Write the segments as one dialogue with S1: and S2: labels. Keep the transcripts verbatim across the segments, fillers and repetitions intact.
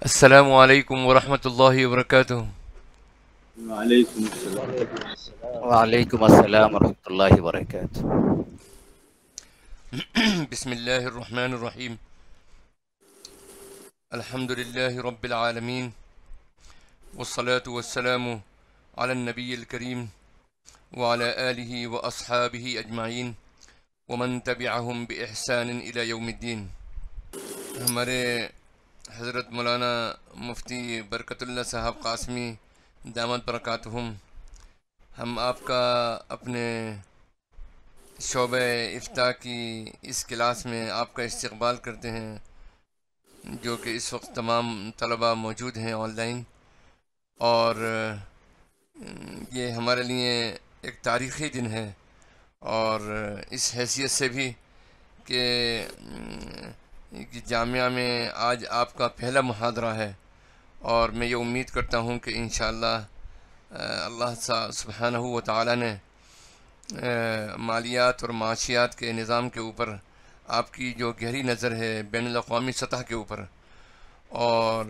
S1: السلام علیکم ورحمۃ اللہ وبرکاتہ۔
S2: وعلیکم السلام۔
S3: وعلیکم السلام ورحمۃ اللہ وبرکاتہ۔
S1: بسم اللہ الرحمن الرحیم۔ الحمد للہ رب العالمین، والصلاة والسلام علی النبی الکریم وعلی آلہ واصحابہ اجمعین ومن تبعہم بإحسان الی یوم الدین۔ ہمارے حضرت مولانا مفتی برکت اللہ صاحب قاسمی دامت برکاتہم، ہم آپ کا اپنے شعبہ افتاء کی اس کلاس میں آپ کا استقبال کرتے ہیں، جو کہ اس وقت تمام طلباء موجود ہیں آن لائن، اور یہ ہمارے لیے ایک تاریخی دن ہے، اور اس حیثیت سے بھی کہ جامعہ میں آج آپ کا پہلا محاضرہ ہے، اور میں یہ امید کرتا ہوں کہ انشاءاللہ اللہ سبحانہ و تعالی نے مالیات اور معاشیات کے نظام کے اوپر آپ کی جو گہری نظر ہے بین الاقوامی سطح کے اوپر، اور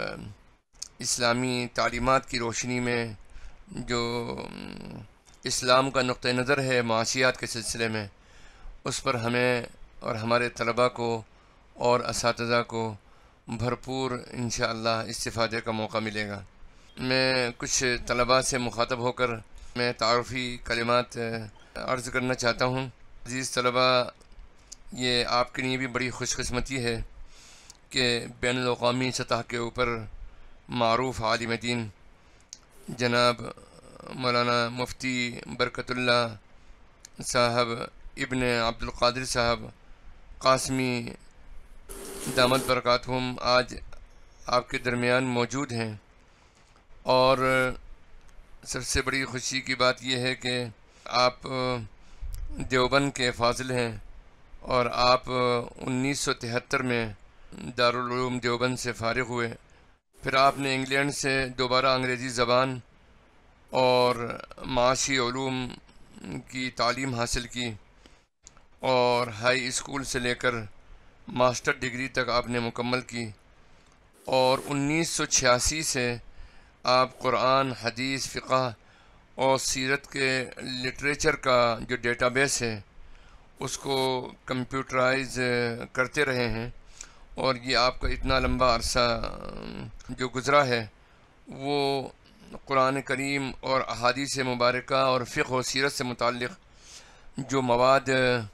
S1: اسلامی تعلیمات کی روشنی میں جو اسلام کا نقطہ نظر ہے معاشیات کے سلسلے میں، اس پر ہمیں اور ہمارے طلباء کو اور اساتذہ کو بھرپور انشاءاللہ استفادے کا موقع ملے گا۔ میں کچھ طلباء سے مخاطب ہو کر میں تعارفی کلمات عرض کرنا چاہتا ہوں۔ عزیز طلباء، یہ آپ کے لیے بھی بڑی خوش قسمتی ہے کہ بین الاقوامی سطح کے اوپر معروف عالم دین جناب مولانا مفتی برکت اللہ صاحب ابن عبد القادر صاحب قاسمی دامت برکاتہم آج آپ کے درمیان موجود ہیں، اور سب سے بڑی خوشی کی بات یہ ہے کہ آپ دیوبند کے فاضل ہیں، اور آپ انیس سو تہتر میں دارالعلوم دیوبند سے فارغ ہوئے، پھر آپ نے انگلینڈ سے دوبارہ انگریزی زبان اور معاشی علوم کی تعلیم حاصل کی، اور ہائی اسکول سے لے کر ماسٹر ڈگری تک آپ نے مکمل کی، اور انیس سو چھیاسی سے آپ قرآن، حدیث، فقہ اور سیرت کے لٹریچر کا جو ڈیٹا بیس ہے اس کو کمپیوٹرائز کرتے رہے ہیں، اور یہ آپ کا اتنا لمبا عرصہ جو گزرا ہے وہ قرآن کریم اور احادیث مبارکہ اور فقہ و سیرت سے متعلق جو مواد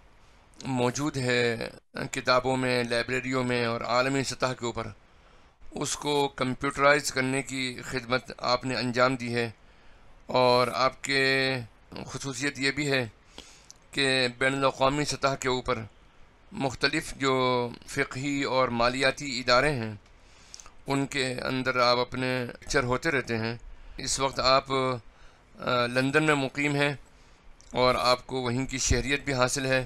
S1: موجود ہے کتابوں میں، لائبریریوں میں اور عالمی سطح کے اوپر، اس کو کمپیوٹرائز کرنے کی خدمت آپ نے انجام دی ہے، اور آپ کے خصوصیت یہ بھی ہے کہ بین الاقوامی سطح کے اوپر مختلف جو فقہی اور مالیاتی ادارے ہیں ان کے اندر آپ اپنے لیکچر ہوتے رہتے ہیں۔ اس وقت آپ لندن میں مقیم ہیں، اور آپ کو وہیں کی شہریت بھی حاصل ہے،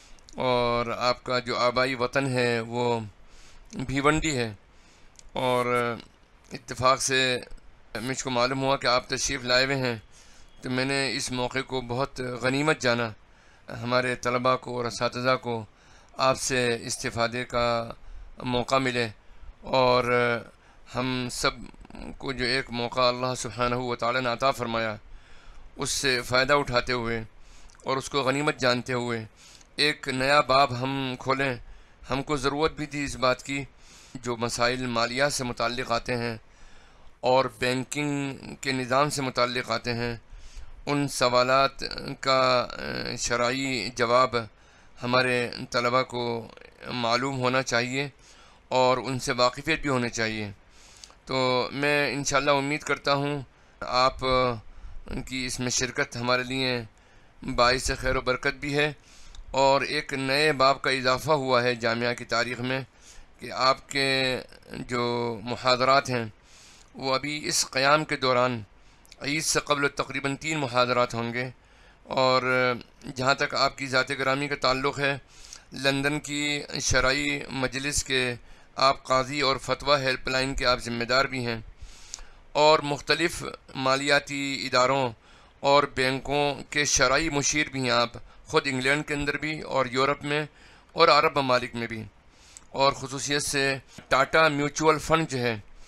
S1: اور آپ کا جو آبائی وطن ہے وہ بھیونڈی ہے، اور اتفاق سے مجھ کو معلوم ہوا کہ آپ تشریف لائے ہوئے ہیں، تو میں نے اس موقع کو بہت غنیمت جانا ہمارے طلباء کو اور اساتذہ کو آپ سے استفادے کا موقع ملے، اور ہم سب کو جو ایک موقع اللہ سبحانہ و تعالی نے عطا فرمایا اس سے فائدہ اٹھاتے ہوئے اور اس کو غنیمت جانتے ہوئے ایک نیا باب ہم کھولیں۔ ہم کو ضرورت بھی تھی اس بات کی، جو مسائل مالیات سے متعلق آتے ہیں اور بینکنگ کے نظام سے متعلق آتے ہیں، ان سوالات کا شرعی جواب ہمارے طلباء کو معلوم ہونا چاہیے اور ان سے واقفیت بھی ہونے چاہیے۔ تو میں انشاءاللہ امید کرتا ہوں آپ کی اس میں شرکت ہمارے لیے باعث خیر و برکت بھی ہے، اور ایک نئے باب کا اضافہ ہوا ہے جامعہ کی تاریخ میں کہ آپ کے جو محاضرات ہیں وہ ابھی اس قیام کے دوران عید سے قبل تقریباً تین محاضرات ہوں گے، اور جہاں تک آپ کی ذات گرامی کا تعلق ہے لندن کی شرعی مجلس کے آپ قاضی اور فتویٰ ہیلپ لائن کے آپ ذمہ دار بھی ہیں، اور مختلف مالیاتی اداروں اور بینکوں کے شرعی مشیر بھی ہیں آپ، خود انگلینڈ کے اندر بھی اور یورپ میں اور عرب ممالک میں بھی، اور خصوصیت سے ٹاٹا میوچول فنڈ جو ہے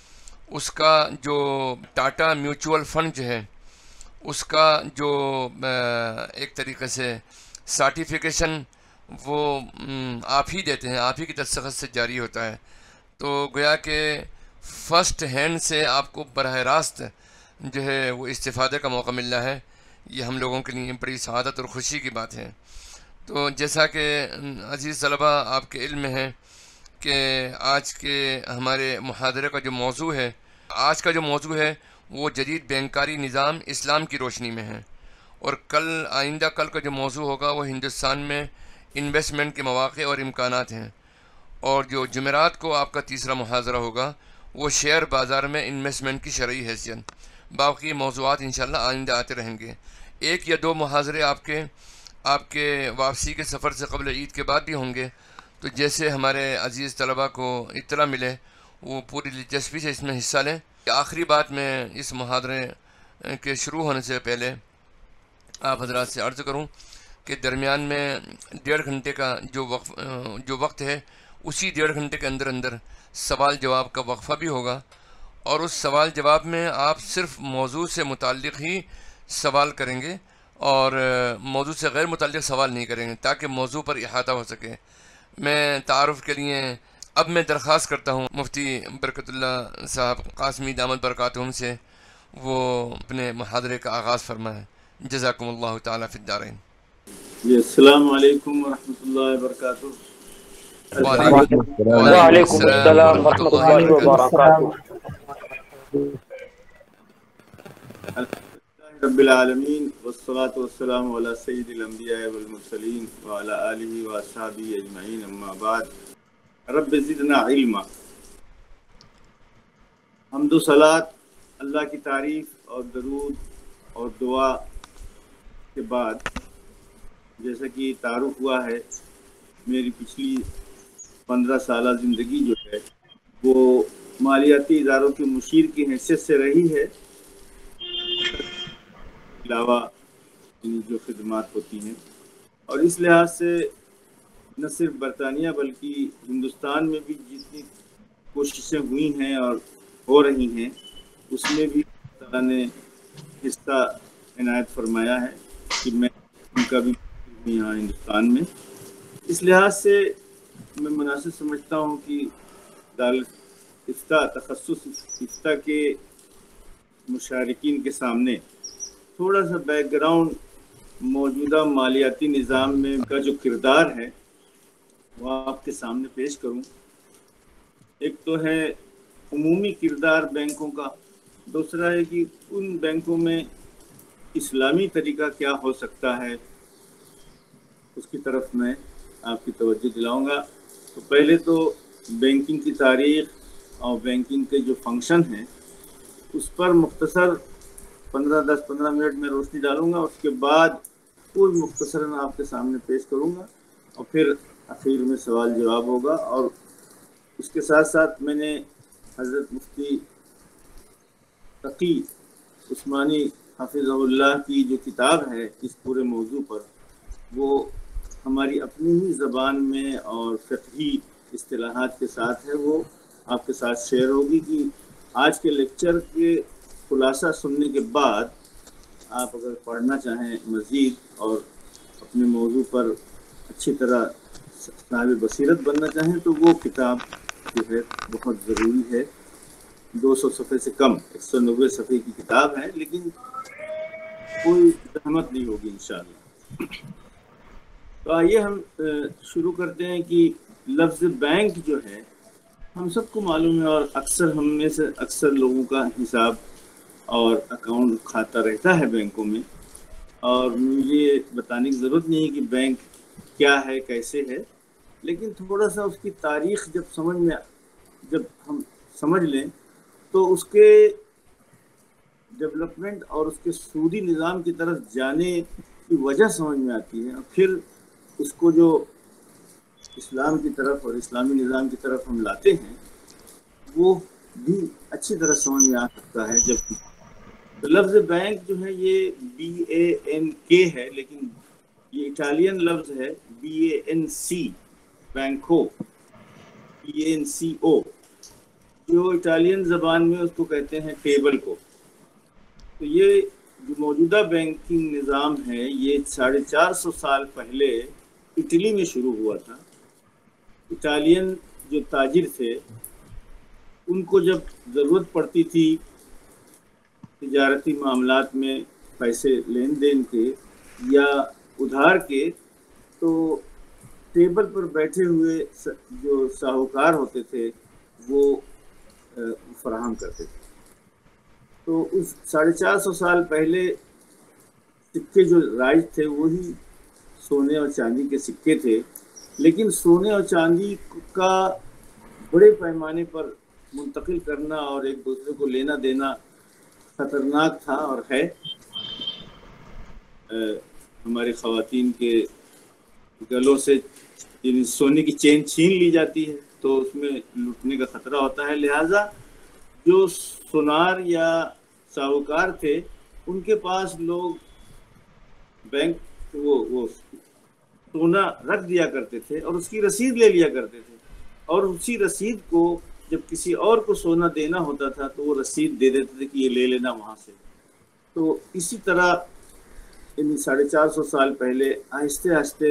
S1: اس کا جو ٹاٹا میوچول فنڈ جو ہے اس کا جو ایک طریقے سے سرٹیفیکیشن وہ آپ ہی دیتے ہیں، آپ ہی کی دستخط سے جاری ہوتا ہے، تو گویا کہ فرسٹ ہینڈ سے آپ کو براہ راست جو ہے وہ استفادے کا موقع مل رہا ہے۔ یہ ہم لوگوں کے لیے بڑی سعادت اور خوشی کی بات ہے۔ تو جیسا کہ عزیز طلبہ آپ کے علم میں ہے کہ آج کے ہمارے محاضرے کا جو موضوع ہے آج کا جو موضوع ہے وہ جدید بینکاری نظام اسلام کی روشنی میں ہے، اور کل آئندہ کل کا جو موضوع ہوگا وہ ہندوستان میں انویسٹمنٹ کے مواقع اور امکانات ہیں، اور جو جمعرات کو آپ کا تیسرا محاضرہ ہوگا وہ شیئر بازار میں انویسٹمنٹ کی شرعی حیثیت۔ باقی موضوعات انشاءاللہ آئندہ آتے رہیں گے۔ ایک یا دو محاضرے آپ کے آپ کے واپسی کے سفر سے قبل عید کے بعد بھی ہوں گے، تو جیسے ہمارے عزیز طلباء کو اطلاع ملے وہ پوری دلچسپی سے اس میں حصہ لیں۔ آخری بات میں اس محاضرے کے شروع ہونے سے پہلے آپ حضرات سے عرض کروں کہ درمیان میں ڈیڑھ گھنٹے کا جو وقف جو وقت ہے اسی ڈیڑھ گھنٹے کے اندر اندر سوال جواب کا وقفہ بھی ہوگا، اور اس سوال جواب میں آپ صرف موضوع سے متعلق ہی سوال کریں گے اور موضوع سے غیر متعلق سوال نہیں کریں گے تاکہ موضوع پر احاطہ ہو سکے۔ میں تعارف کے لیے اب میں درخواست کرتا ہوں مفتی برکت اللہ صاحب قاسمی دامت برکاتہم سے وہ اپنے محاضرے کا آغاز فرمائیں۔ جزاکم اللہ تعالیٰ فی الدارین۔
S2: جی السلام علیکم ورحمۃ اللہ وبرکاتہ۔
S1: وعلیکم السلام ورحمۃ اللہ وبرکاتہ۔
S2: رب العالمین والصلاة والسلام علی سید الانبیاء والمرسلین وعلی آلہ واصحابہ اجمعین، اما بعد، رب زدنا علما۔ حمد و صلاۃ اللہ کی تعریف اور درود اور دعا کے بعد، جیسا کہ تعارف ہوا ہے، میری پچھلی پندرہ سالہ زندگی جو ہے وہ مالیاتی اداروں کے مشیر کی حیثیت سے رہی ہے، علاوہ جو خدمات ہوتی ہیں، اور اس لحاظ سے نہ صرف برطانیہ بلکہ ہندوستان میں بھی جتنی کوششیں ہوئی ہیں اور ہو رہی ہیں اس میں بھی اللہ تعالیٰ نے حصہ عنایت فرمایا ہے کہ میں ان کا بھی یہاں ہندوستان میں، اس لحاظ سے میں مناسب سمجھتا ہوں کہ دارالفتہ تخصص افتہ کے مشارکین کے سامنے تھوڑا سا بیک گراؤنڈ موجودہ مالیاتی نظام میں کا جو کردار ہے وہ آپ کے سامنے پیش کروں۔ ایک تو ہے عمومی کردار بینکوں کا، دوسرا ہے کہ ان بینکوں میں اسلامی طریقہ کیا ہو سکتا ہے، اس کی طرف میں آپ کی توجہ دلاؤں گا۔ تو پہلے تو بینکنگ کی تاریخ اور بینکنگ کے جو فنکشن ہیں اس پر مختصر پندرہ دس پندرہ منٹ میں روشنی ڈالوں گا، اس کے بعد پور مختصراً آپ کے سامنے پیش کروں گا، اور پھر اخیر میں سوال جواب ہوگا۔ اور اس کے ساتھ ساتھ میں نے حضرت مفتی تقی عثمانی حفظہ اللہ کی جو کتاب ہے اس پورے موضوع پر، وہ ہماری اپنی ہی زبان میں اور فقہی اصطلاحات کے ساتھ ہے، وہ آپ کے ساتھ شیئر ہوگی کہ آج کے لیکچر کے خلاصہ سننے کے بعد آپ اگر پڑھنا چاہیں مزید اور اپنے موضوع پر اچھی طرح صاحب بصیرت بننا چاہیں تو وہ کتاب جو ہے بہت ضروری ہے۔ دو سو صفحے سے کم، ایک سو نوے صفحے کی کتاب ہے، لیکن کوئی زحمت نہیں ہوگی انشاءاللہ۔ تو آئیے ہم شروع کرتے ہیں کہ لفظ بینک جو ہے ہم سب کو معلوم ہے، اور اکثر ہم میں سے اکثر لوگوں کا حساب اور اکاؤنٹ کھاتا رہتا ہے بینکوں میں، اور مجھے بتانے کی ضرورت نہیں ہے کہ بینک کیا ہے کیسے ہے، لیکن تھوڑا سا اس کی تاریخ جب سمجھ میں جب ہم سمجھ لیں تو اس کے ڈیولپمنٹ اور اس کے سودی نظام کی طرف جانے کی وجہ سمجھ میں آتی ہے، اور پھر اس کو جو اسلام کی طرف اور اسلامی نظام کی طرف ہم لاتے ہیں وہ بھی اچھی طرح سمجھ میں آ سکتا ہے۔ جب تو لفظ بینک جو ہے یہ بی اے این کے ہے، لیکن یہ اٹالین لفظ ہے، بی اے این سی، بینکو، B A N C O, جو اٹالین زبان میں اس کو کہتے ہیں ٹیبل کو۔ تو یہ جو موجودہ بینکنگ نظام ہے یہ ساڑھے چار سو سال پہلے اٹلی میں شروع ہوا تھا۔ اٹالین جو تاجر تھے ان کو جب ضرورت پڑتی تھی تجارتی معاملات میں پیسے لین دین کے یا ادھار کے، تو ٹیبل پر بیٹھے ہوئے جو ساہوکار ہوتے تھے وہ فراہم کرتے تھے۔ تو اس ساڑھے چار سو سال پہلے سکے جو رائج تھے وہی سونے اور چاندی کے سکے تھے، لیکن سونے اور چاندی کا بڑے پیمانے پر منتقل کرنا اور ایک دوسرے کو لینا دینا خطرناک تھا اور ہے۔ ہماری خواتین کے گلوں سے سونے کی چین چھین لی جاتی ہے تو اس میں لوٹنے کا خطرہ ہوتا ہے، لہٰذا جو سونار یا ساہوکار تھے ان کے پاس لوگ بینک وہ وہ سونا رکھ دیا کرتے تھے اور اس کی رسید لے لیا کرتے تھے، اور اسی رسید کو جب کسی اور کو سونا دینا ہوتا تھا تو وہ رسید دے دیتے تھے کہ یہ لے لینا وہاں سے۔ تو اسی طرح یعنی ساڑھے چار سو سال پہلے آہستہ آہستہ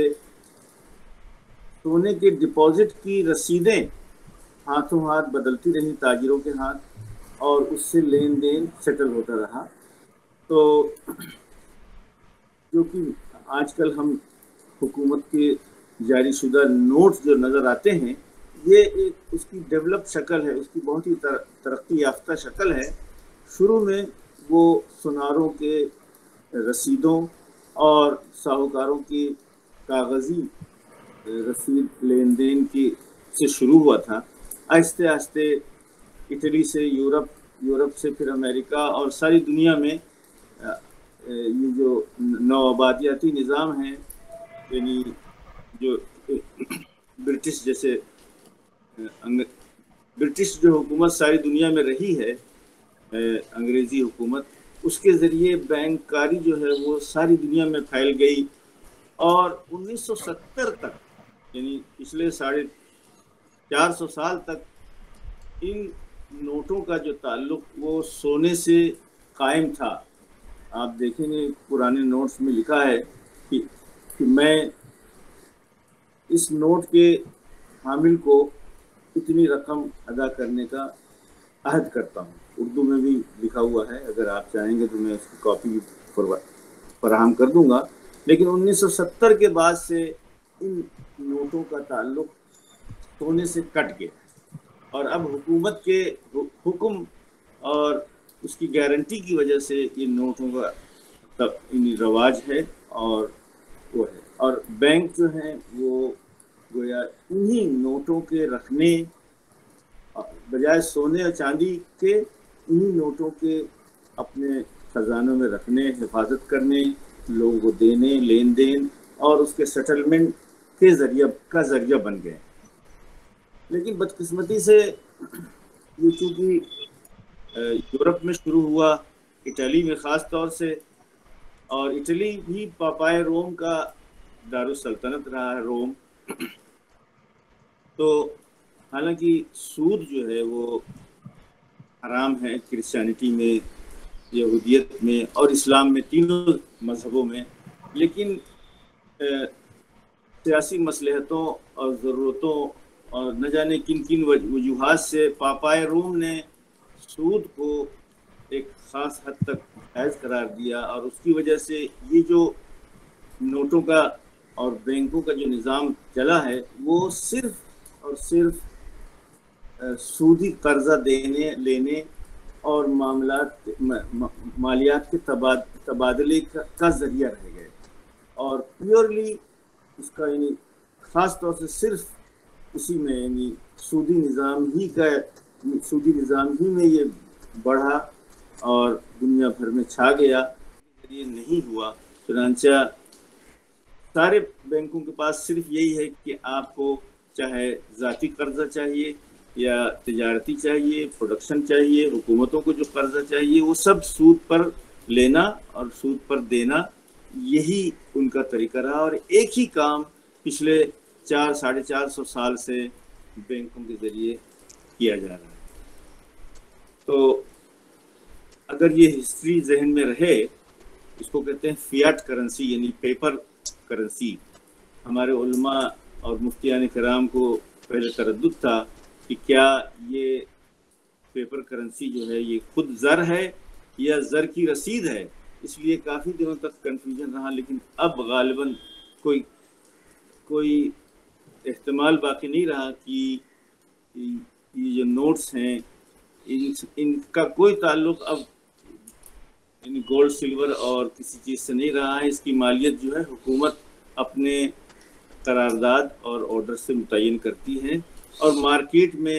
S2: سونے کے ڈپازٹ کی رسیدیں ہاتھوں ہاتھ بدلتی رہیں تاجروں کے ہاتھ، اور اس سے لین دین سیٹل ہوتا رہا۔ تو جو کہ آج کل ہم حکومت کے جاری شدہ نوٹس جو نظر آتے ہیں یہ ایک اس کی ڈیولپ شکل ہے، اس کی بہت ہی ترقی یافتہ شکل ہے۔ شروع میں وہ سوناروں کے رسیدوں اور ساہوکاروں کی کاغذی رسید لین دین کی سے شروع ہوا تھا، آہستہ آہستہ اٹلی سے یورپ، یورپ سے پھر امریکہ اور ساری دنیا میں یہ جو نوآبادیاتی نظام ہیں، یعنی جو برٹش جیسے برٹش جو حکومت ساری دنیا میں رہی ہے، انگریزی حکومت، اس کے ذریعے بینک کاری جو ہے وہ ساری دنیا میں پھیل گئی، اور انیس سو ستر تک یعنی پچھلے ساڑھے چار سو سال تک ان نوٹوں کا جو تعلق وہ سونے سے قائم تھا۔ آپ دیکھیں گے پرانے نوٹس میں لکھا ہے کہ, کہ میں اس نوٹ کے حامل کو اتنی رقم ادا کرنے کا عہد کرتا ہوں۔ اردو میں بھی لکھا ہوا ہے، اگر آپ چاہیں گے تو میں اس کی کاپی بھی فراہم کر دوں گا۔ لیکن انیس سو ستر کے بعد سے ان نوٹوں کا تعلق سونے سے کٹ گیا، اور اب حکومت کے حکم اور اس کی گارنٹی کی وجہ سے ان نوٹوں کا رواج ہے اور وہ ہے، اور بینک جو ہیں وہ گویا انہی نوٹوں کے رکھنے بجائے سونے اور چاندی کے، انہی نوٹوں کے اپنے خزانوں میں رکھنے، حفاظت کرنے، لوگوں کو دینے، لین دین اور اس کے سیٹلمنٹ کے ذریعہ کا ذریعہ بن گئے۔ لیکن بدقسمتی سے یہ چونکہ یورپ میں شروع ہوا، اٹلی میں خاص طور سے، اور اٹلی بھی پاپائے روم کا دارالسلطنت رہا ہے، روم۔ تو حالانکہ سود جو ہے وہ حرام ہے کرسچینٹی میں، یہودیت میں اور اسلام میں، تینوں مذہبوں میں، لیکن سیاسی مصلحتوں اور ضرورتوں اور نہ جانے کن کن وجوہات سے پاپائے روم نے سود کو ایک خاص حد تک جائز قرار دیا، اور اس کی وجہ سے یہ جو نوٹوں کا اور بینکوں کا جو نظام چلا ہے وہ صرف اور صرف سودی قرضہ دینے لینے اور معاملات مالیات کے تبادلے کا ذریعہ رہ گئے، اور پیورلی اس کا یعنی خاص طور سے صرف اسی میں یعنی سودی نظام ہی کا سودی نظام ہی میں یہ بڑھا اور دنیا بھر میں چھا گیا، یہ نہیں ہوا۔ چنانچہ سارے بینکوں کے پاس صرف یہی ہے کہ آپ کو چاہے ذاتی قرضہ چاہیے یا تجارتی چاہیے، پروڈکشن چاہیے، حکومتوں کو جو قرضہ چاہیے وہ سب سود پر لینا اور سود پر دینا، یہی ان کا طریقہ رہا، اور ایک ہی کام پچھلے چار ساڑھے چار سو سال سے بینکوں کے ذریعے کیا جا رہا ہے۔ تو اگر یہ ہسٹری ذہن میں رہے، اس کو کہتے ہیں فیاٹ کرنسی یعنی پیپر کرنسی. ہمارے علماء اور مفتیان کرام کو پہلے تردد تھا کہ کیا یہ پیپر کرنسی جو ہے یہ خود زر ہے یا زر کی رسید ہے، اس لیے کافی دنوں تک کنفیوژن رہا. لیکن اب غالباً کوئی کوئی احتمال باقی نہیں رہا کہ یہ جو نوٹس ہیں ان کا کوئی تعلق اب یعنی گولڈ سلور اور کسی چیز سے نہیں رہا ہے. اس کی مالیت جو ہے حکومت اپنے قرارداد اور آرڈر سے متعین کرتی ہے اور مارکیٹ میں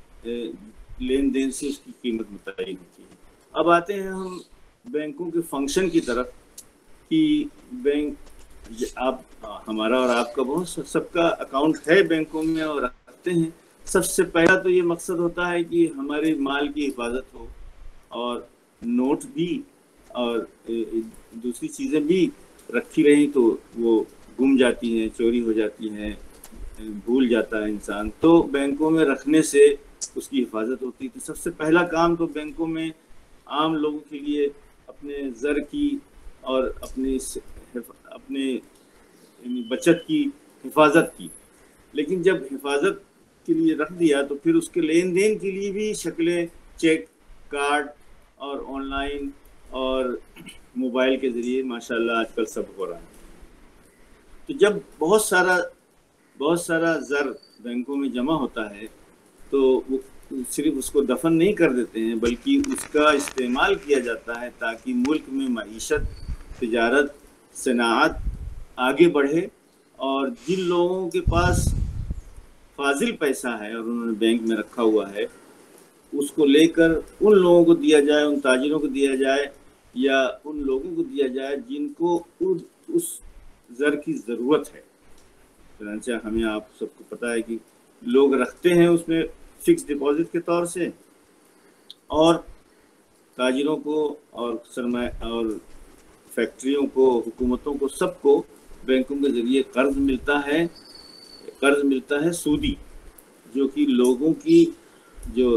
S2: لین دین سے اس کی قیمت متعین ہوتی ہے. اب آتے ہیں ہم بینکوں کے فنکشن کی طرف کہ بینک آپ ہمارا اور آپ کا بہت سب کا اکاؤنٹ ہے بینکوں میں اور رکھتے ہیں. سب سے پہلا تو یہ مقصد ہوتا ہے کہ ہمارے مال کی حفاظت ہو اور نوٹ بھی اور دوسری چیزیں بھی رکھی رہیں تو وہ گم جاتی ہیں، چوری ہو جاتی ہیں، بھول جاتا ہے انسان. تو بینکوں میں رکھنے سے اس کی حفاظت ہوتی ہے. تو سب سے پہلا کام تو بینکوں میں عام لوگوں کے لیے اپنے زر کی اور اپنے اپنے بچت کی حفاظت کی. لیکن جب حفاظت کے لیے رکھ دیا تو پھر اس کے لین دین کے لیے بھی شکلیں چیک، کارڈ اور آن لائن اور موبائل کے ذریعے ماشاءاللہ آج کل سب ہو رہا ہے. تو جب بہت سارا بہت سارا زر بینکوں میں جمع ہوتا ہے تو وہ صرف اس کو دفن نہیں کر دیتے ہیں بلکہ اس کا استعمال کیا جاتا ہے تاکہ ملک میں معیشت، تجارت، صنعت آگے بڑھے. اور جن لوگوں کے پاس فاضل پیسہ ہے اور انہوں نے بینک میں رکھا ہوا ہے اس کو لے کر ان لوگوں کو دیا جائے، ان تاجروں کو دیا جائے یا ان لوگوں کو دیا جائے جن کو اس زر کی ضرورت ہے. چنانچہ ہمیں آپ سب کو پتہ ہے کہ لوگ رکھتے ہیں اس میں فکس ڈپازٹ کے طور سے، اور تاجروں کو اور سرمایہ اور فیکٹریوں کو، حکومتوں کو، سب کو بینکوں کے ذریعے قرض ملتا ہے قرض ملتا ہے سودی، جو کہ لوگوں کی جو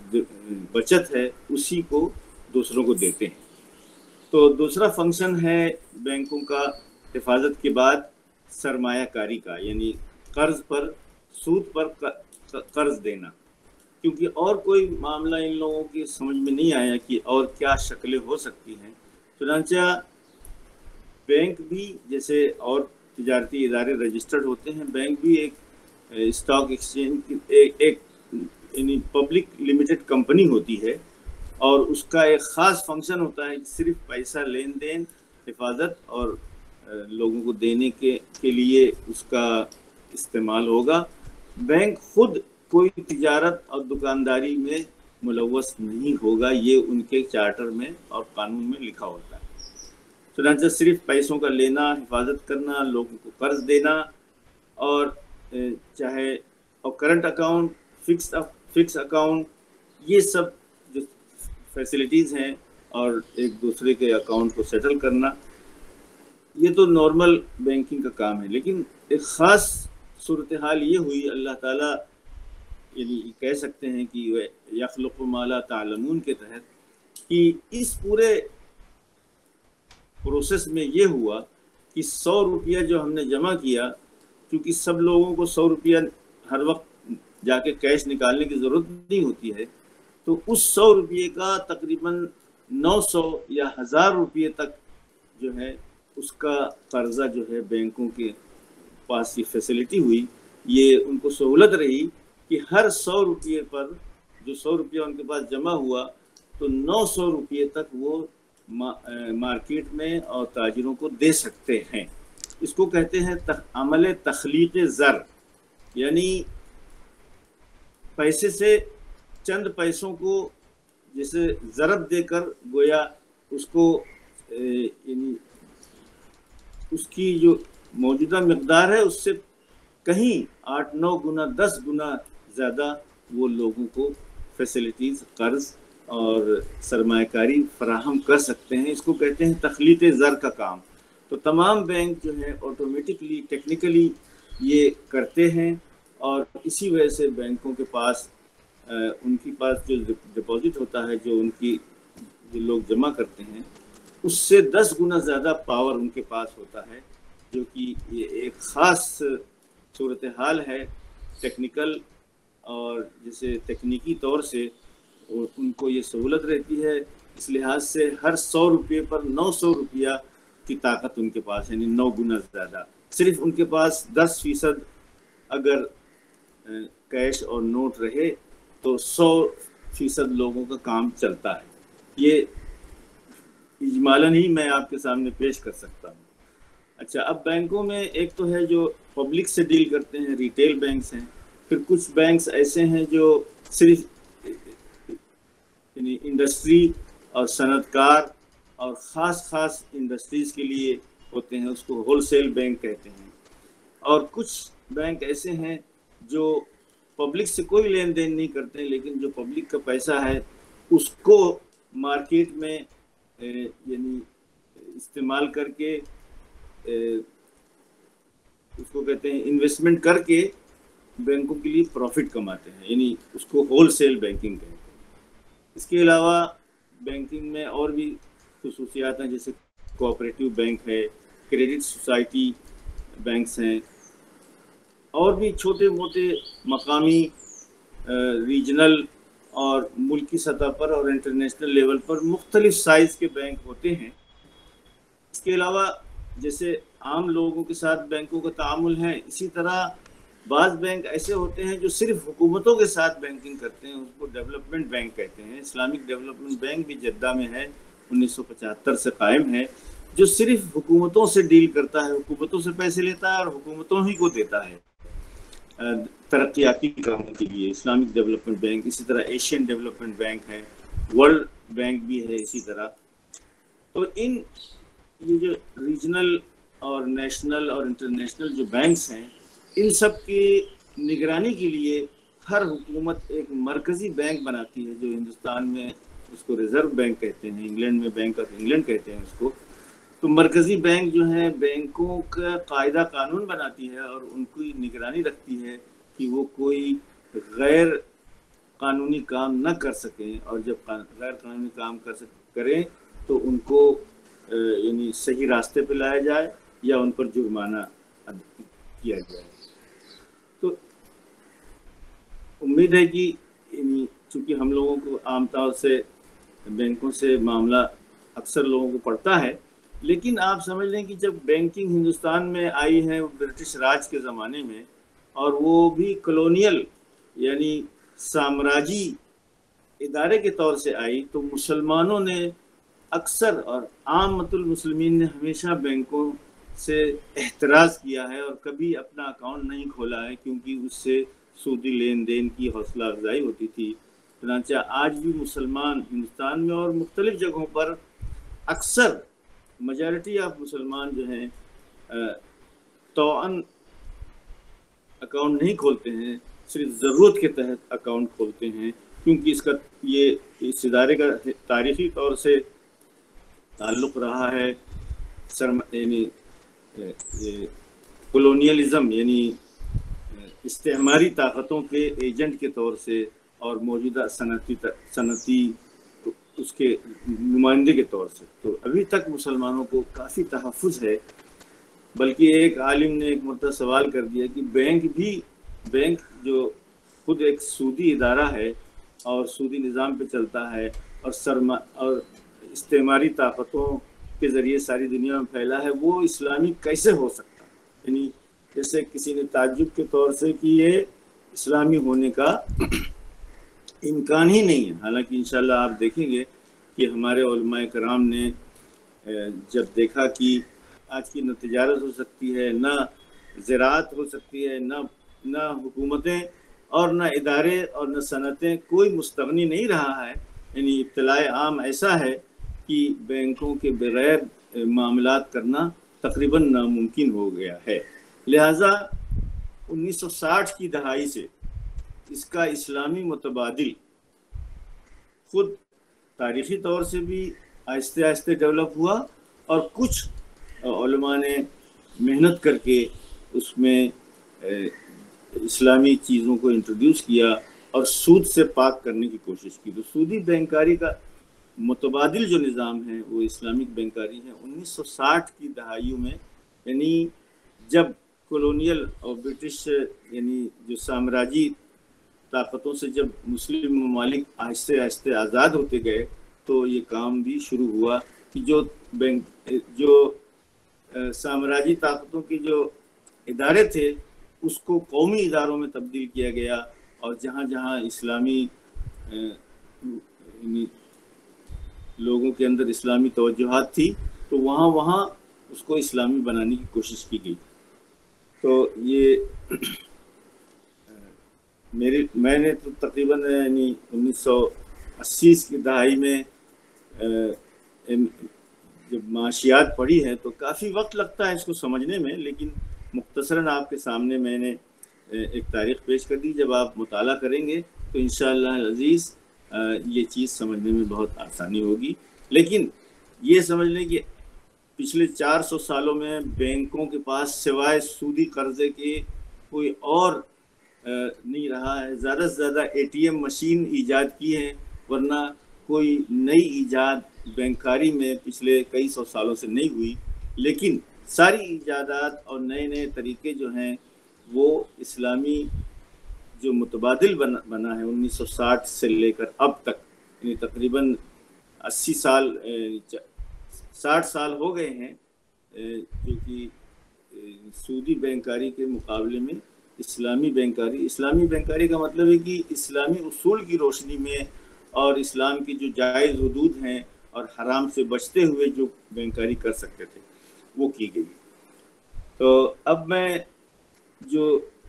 S2: بچت ہے اسی کو دوسروں کو دیتے ہیں. تو دوسرا فنکشن ہے بینکوں کا حفاظت کے بعد سرمایہ کاری کا، یعنی قرض پر سود پر قرض دینا. کیونکہ اور کوئی معاملہ ان لوگوں کی سمجھ میں نہیں آیا کہ اور کیا شکلیں ہو سکتی ہیں. چنانچہ بینک بھی جیسے اور تجارتی ادارے رجسٹرڈ ہوتے ہیں، بینک بھی ایک اسٹاک ایکسچینج ایک یعنی پبلک لمیٹڈ کمپنی ہوتی ہے اور اس کا ایک خاص فنکشن ہوتا ہے صرف پیسہ لین دین، حفاظت اور لوگوں کو دینے کے کے لیے اس کا استعمال ہوگا. بینک خود کوئی تجارت اور دکانداری میں ملوث نہیں ہوگا، یہ ان کے چارٹر میں اور قانون میں لکھا ہوتا ہے. چنانچہ صرف پیسوں کا لینا، حفاظت کرنا، لوگوں کو قرض دینا اور چاہے اور current account, fix fix account, یہ سب جو فیسلٹیز ہیں اور ایک دوسرے کے اکاؤنٹ کو سیٹل کرنا، یہ تو نارمل بینکنگ کا کام ہے. لیکن ایک خاص صورتحال یہ ہوئی، اللہ تعالیٰ یعنی کہہ سکتے ہیں کہ یخلق ما لا تعلمون کے تحت، کہ اس پورے پروسیس میں یہ ہوا کہ سو روپیہ جو ہم نے جمع کیا، کیونکہ سب لوگوں کو سو روپیہ ہر وقت جا کے کیش نکالنے کی ضرورت نہیں ہوتی ہے، تو اس سو روپیے کا تقریباً نو سو یا ہزار روپیے تک جو ہے اس کا قرضہ جو ہے بینکوں کے پاس یہ فیسلٹی ہوئی. یہ ان کو سہولت رہی کہ ہر سو روپیے پر جو سو روپیہ ان کے پاس جمع ہوا تو نو سو روپیے تک وہ مارکیٹ میں اور تاجروں کو دے سکتے ہیں. اس کو کہتے ہیں عمل تخلیق زر، یعنی پیسے سے چند پیسوں کو جیسے ضرب دے کر گویا اس کو یعنی اس کی جو موجودہ مقدار ہے اس سے کہیں آٹھ نو گنا دس گنا زیادہ وہ لوگوں کو فیسلٹیز، قرض اور سرمایہ کاری فراہم کر سکتے ہیں. اس کو کہتے ہیں تخلیق زر کا کام. تو تمام بینک جو ہے آٹومیٹکلی ٹیکنیکلی یہ کرتے ہیں اور اسی وجہ سے بینکوں کے پاس ان کے پاس جو ڈپازٹ ہوتا ہے، جو ان کی جو لوگ جمع کرتے ہیں، اس سے دس گنا زیادہ پاور ان کے پاس ہوتا ہے، جو کہ یہ ایک خاص صورتحال ہے ٹیکنیکل، اور جیسے تکنیکی طور سے ان کو یہ سہولت رہتی ہے، اس لحاظ سے ہر سو روپے پر نو سو روپیہ کی طاقت ان کے پاس ہے، یعنی نو گنا زیادہ۔ صرف ان کے پاس دس فیصد اگر کیش اور نوٹ رہے تو سو فیصد لوگوں کا کام چلتا ہے۔ یہ اجمالاً ہی میں آپ کے سامنے پیش کر سکتا ہوں۔ اچھا، اب بینکوں میں ایک تو ہے جو پبلک سے ڈیل کرتے ہیں، ریٹیل بینکس ہیں، پھر کچھ بینکس ایسے ہیں جو صرف یعنی انڈسٹری اور صنعت کار اور خاص خاص انڈسٹریز کے لیے ہوتے ہیں، اس کو ہول سیل بینک کہتے ہیں، اور کچھ بینک ایسے ہیں جو پبلک سے کوئی لین دین نہیں کرتے، لیکن جو پبلک کا پیسہ ہے اس کو مارکیٹ میں یعنی استعمال کر کے، اس کو کہتے ہیں انویسٹمنٹ کر کے بینکوں کے لیے پروفٹ کماتے ہیں، یعنی اس کو ہول سیل بینکنگ کہتے ہیں۔ اس کے علاوہ بینکنگ میں اور بھی خصوصیات ہیں، جیسے کوآپریٹو بینک ہے، کریڈٹ سوسائٹی بینکس ہیں، اور بھی چھوٹے موٹے مقامی، ریجنل اور ملکی سطح پر اور انٹرنیشنل لیول پر مختلف سائز کے بینک ہوتے ہیں۔ اس کے علاوہ جیسے عام لوگوں کے ساتھ بینکوں کا تعامل ہے، اسی طرح بعض بینک ایسے ہوتے ہیں جو صرف حکومتوں کے ساتھ بینکنگ کرتے ہیں، اس کو ڈیولپمنٹ بینک کہتے ہیں۔ اسلامک ڈیولپمنٹ بینک بھی جدہ میں ہے، انیس سو پچہتر سے قائم ہے، جو صرف حکومتوں سے ڈیل کرتا ہے، حکومتوں سے پیسے لیتا ہے اور حکومتوں ہی کو دیتا ہے ترقیاتی کاموں کے لیے۔ اسلامک ڈیولپمنٹ بینک، اسی طرح ایشین ڈیولپمنٹ بینک ہے، ورلڈ بینک بھی ہے اسی طرح۔ تو ان یہ جو ریجنل اور نیشنل اور انٹرنیشنل جو بینکس ہیں، ان سب کی نگرانی کے لیے ہر حکومت ایک مرکزی بینک بناتی ہے، جو ہندوستان میں اس کو ریزرو بینک کہتے ہیں، انگلینڈ میں بینک آف انگلینڈ کہتے ہیں اس کو۔ تو مرکزی بینک جو ہے بینکوں کا قاعدہ قانون بناتی ہے اور ان کی نگرانی رکھتی ہے کہ وہ کوئی غیر قانونی کام نہ کر سکیں، اور جب غیر قانونی کام کر سک کریں تو ان کو یعنی صحیح راستے پہ لایا جائے یا ان پر جرمانہ کیا جائے۔ تو امید ہے کہ یعنی چونکہ ہم لوگوں کو عام طور سے بینکوں سے معاملہ اکثر لوگوں کو پڑتا ہے، لیکن آپ سمجھ لیں کہ جب بینکنگ ہندوستان میں آئی ہے برٹش راج کے زمانے میں، اور وہ بھی کلونیل یعنی سامراجی ادارے کے طور سے آئی، تو مسلمانوں نے اکثر اور عامۃ المسلمین نے ہمیشہ بینکوں سے احتراز کیا ہے اور کبھی اپنا اکاؤنٹ نہیں کھولا ہے، کیونکہ اس سے سودی لین دین کی حوصلہ افزائی ہوتی تھی۔ چنانچہ آج بھی مسلمان ہندوستان میں اور مختلف جگہوں پر اکثر میجارٹی آف مسلمان جو ہیں توأن اکاؤنٹ نہیں کھولتے ہیں، صرف ضرورت کے تحت اکاؤنٹ کھولتے ہیں، کیونکہ اس کا یہ اس ادارے کا تاریخی طور سے تعلق رہا ہے یعنی کولونیلزم یعنی استعماری طاقتوں کے ایجنٹ کے طور سے، اور موجودہ صنعتی صنعتی اس کے نمائندے کے طور سے۔ تو ابھی تک مسلمانوں کو کافی تحفظ ہے، بلکہ ایک عالم نے ایک مرتبہ سوال کر دیا کہ بینک بھی بینک جو خود ایک سودی ادارہ ہے اور سودی نظام پہ چلتا ہے اور سرما اور استعماری طاقتوں کے ذریعے ساری دنیا میں پھیلا ہے، وہ اسلامی کیسے ہو سکتا ہے؟ یعنی جیسے کسی نے تعجب کے طور سے کہ یہ اسلامی ہونے کا امکان ہی نہیں ہے۔ حالانکہ انشاءاللہ آپ دیکھیں گے کہ ہمارے علماء کرام نے جب دیکھا کہ آج کی نہ تجارت ہو سکتی ہے، نہ زراعت ہو سکتی ہے، نہ نہ حکومتیں اور نہ ادارے اور نہ صنعتیں، کوئی مستغنی نہیں رہا ہے، یعنی ابتلاء عام ایسا ہے کہ بینکوں کے بغیر معاملات کرنا تقریباً ناممکن ہو گیا ہے۔ لہٰذا انیس سو ساٹھ کی دہائی سے اس کا اسلامی متبادل خود تاریخی طور سے بھی آہستہ آہستہ ڈیولپ ہوا، اور کچھ علماء نے محنت کر کے اس میں اسلامی چیزوں کو انٹروڈیوس کیا، اور سود سے پاک کرنے کی کوشش کی۔ تو سودی بینکاری کا متبادل جو نظام ہے وہ اسلامک بینکاری ہے۔ انیس سو ساٹھ کی دہائیوں میں، یعنی جب کولونیل اور برٹش یعنی جو سامراجی طاقتوں سے جب مسلم ممالک آہستہ آہستہ آزاد ہوتے گئے، تو یہ کام بھی شروع ہوا کہ جو بینک جو سامراجی طاقتوں کے جو ادارے تھے اس کو قومی اداروں میں تبدیل کیا گیا، اور جہاں جہاں اسلامی لوگوں کے اندر اسلامی توجہات تھی تو وہاں وہاں اس کو اسلامی بنانے کی کوشش کی گئی۔ تو یہ میری میں نے تو تقریباً یعنی انیس سو اسی کی دہائی میں جب معاشیات پڑھی ہے تو کافی وقت لگتا ہے اس کو سمجھنے میں، لیکن مختصراً آپ کے سامنے میں نے ایک تاریخ پیش کر دی۔ جب آپ مطالعہ کریں گے تو انشاءاللہ العزیز یہ چیز سمجھنے میں بہت آسانی ہوگی۔ لیکن یہ سمجھ لیں کہ پچھلے چار سو سالوں میں بینکوں کے پاس سوائے سودی قرضے کے کوئی اور نہیں رہا ہے۔ زیادہ سے زیادہ اے ٹی ایم مشین ایجاد کی ہے، ورنہ کوئی نئی ایجاد بینکاری میں پچھلے کئی سو سالوں سے نہیں ہوئی۔ لیکن ساری ایجادات اور نئے نئے طریقے جو ہیں وہ اسلامی جو متبادل بنا بنا ہے انیس سو ساٹھ سے لے کر اب تک، یعنی تقریباً اسی سال ساٹھ سال ہو گئے ہیں، جو کہ سودی بینکاری کے مقابلے میں اسلامی بینکاری اسلامی بینکاری کا مطلب ہے کہ اسلامی اصول کی روشنی میں اور اسلام کی جو جائز حدود ہیں اور حرام سے بچتے ہوئے جو بینکاری کر سکتے تھے وہ کی گئی۔ تو اب میں جو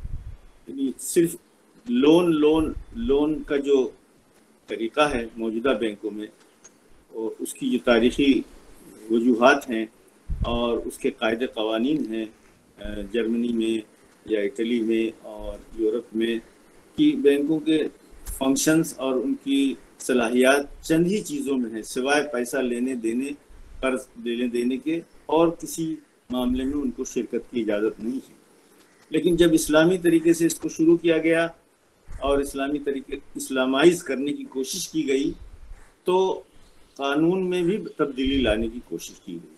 S2: صرف لون لون لون کا جو طریقہ ہے موجودہ بینکوں میں، اور اس کی جو تاریخی وجوہات ہیں اور اس کے قاعدے قوانین ہیں جرمنی میں یا اٹلی میں اور یورپ میں، کہ بینکوں کے فنکشنز اور ان کی صلاحیات چند ہی چیزوں میں ہیں، سوائے پیسہ لینے دینے قرض لینے دینے کے، اور کسی معاملے میں ان کو شرکت کی اجازت نہیں ہے۔ لیکن جب اسلامی طریقے سے اس کو شروع کیا گیا اور اسلامی طریقے اسلامائز کرنے کی کوشش کی گئی تو قانون میں بھی تبدیلی لانے کی کوشش کی گئی۔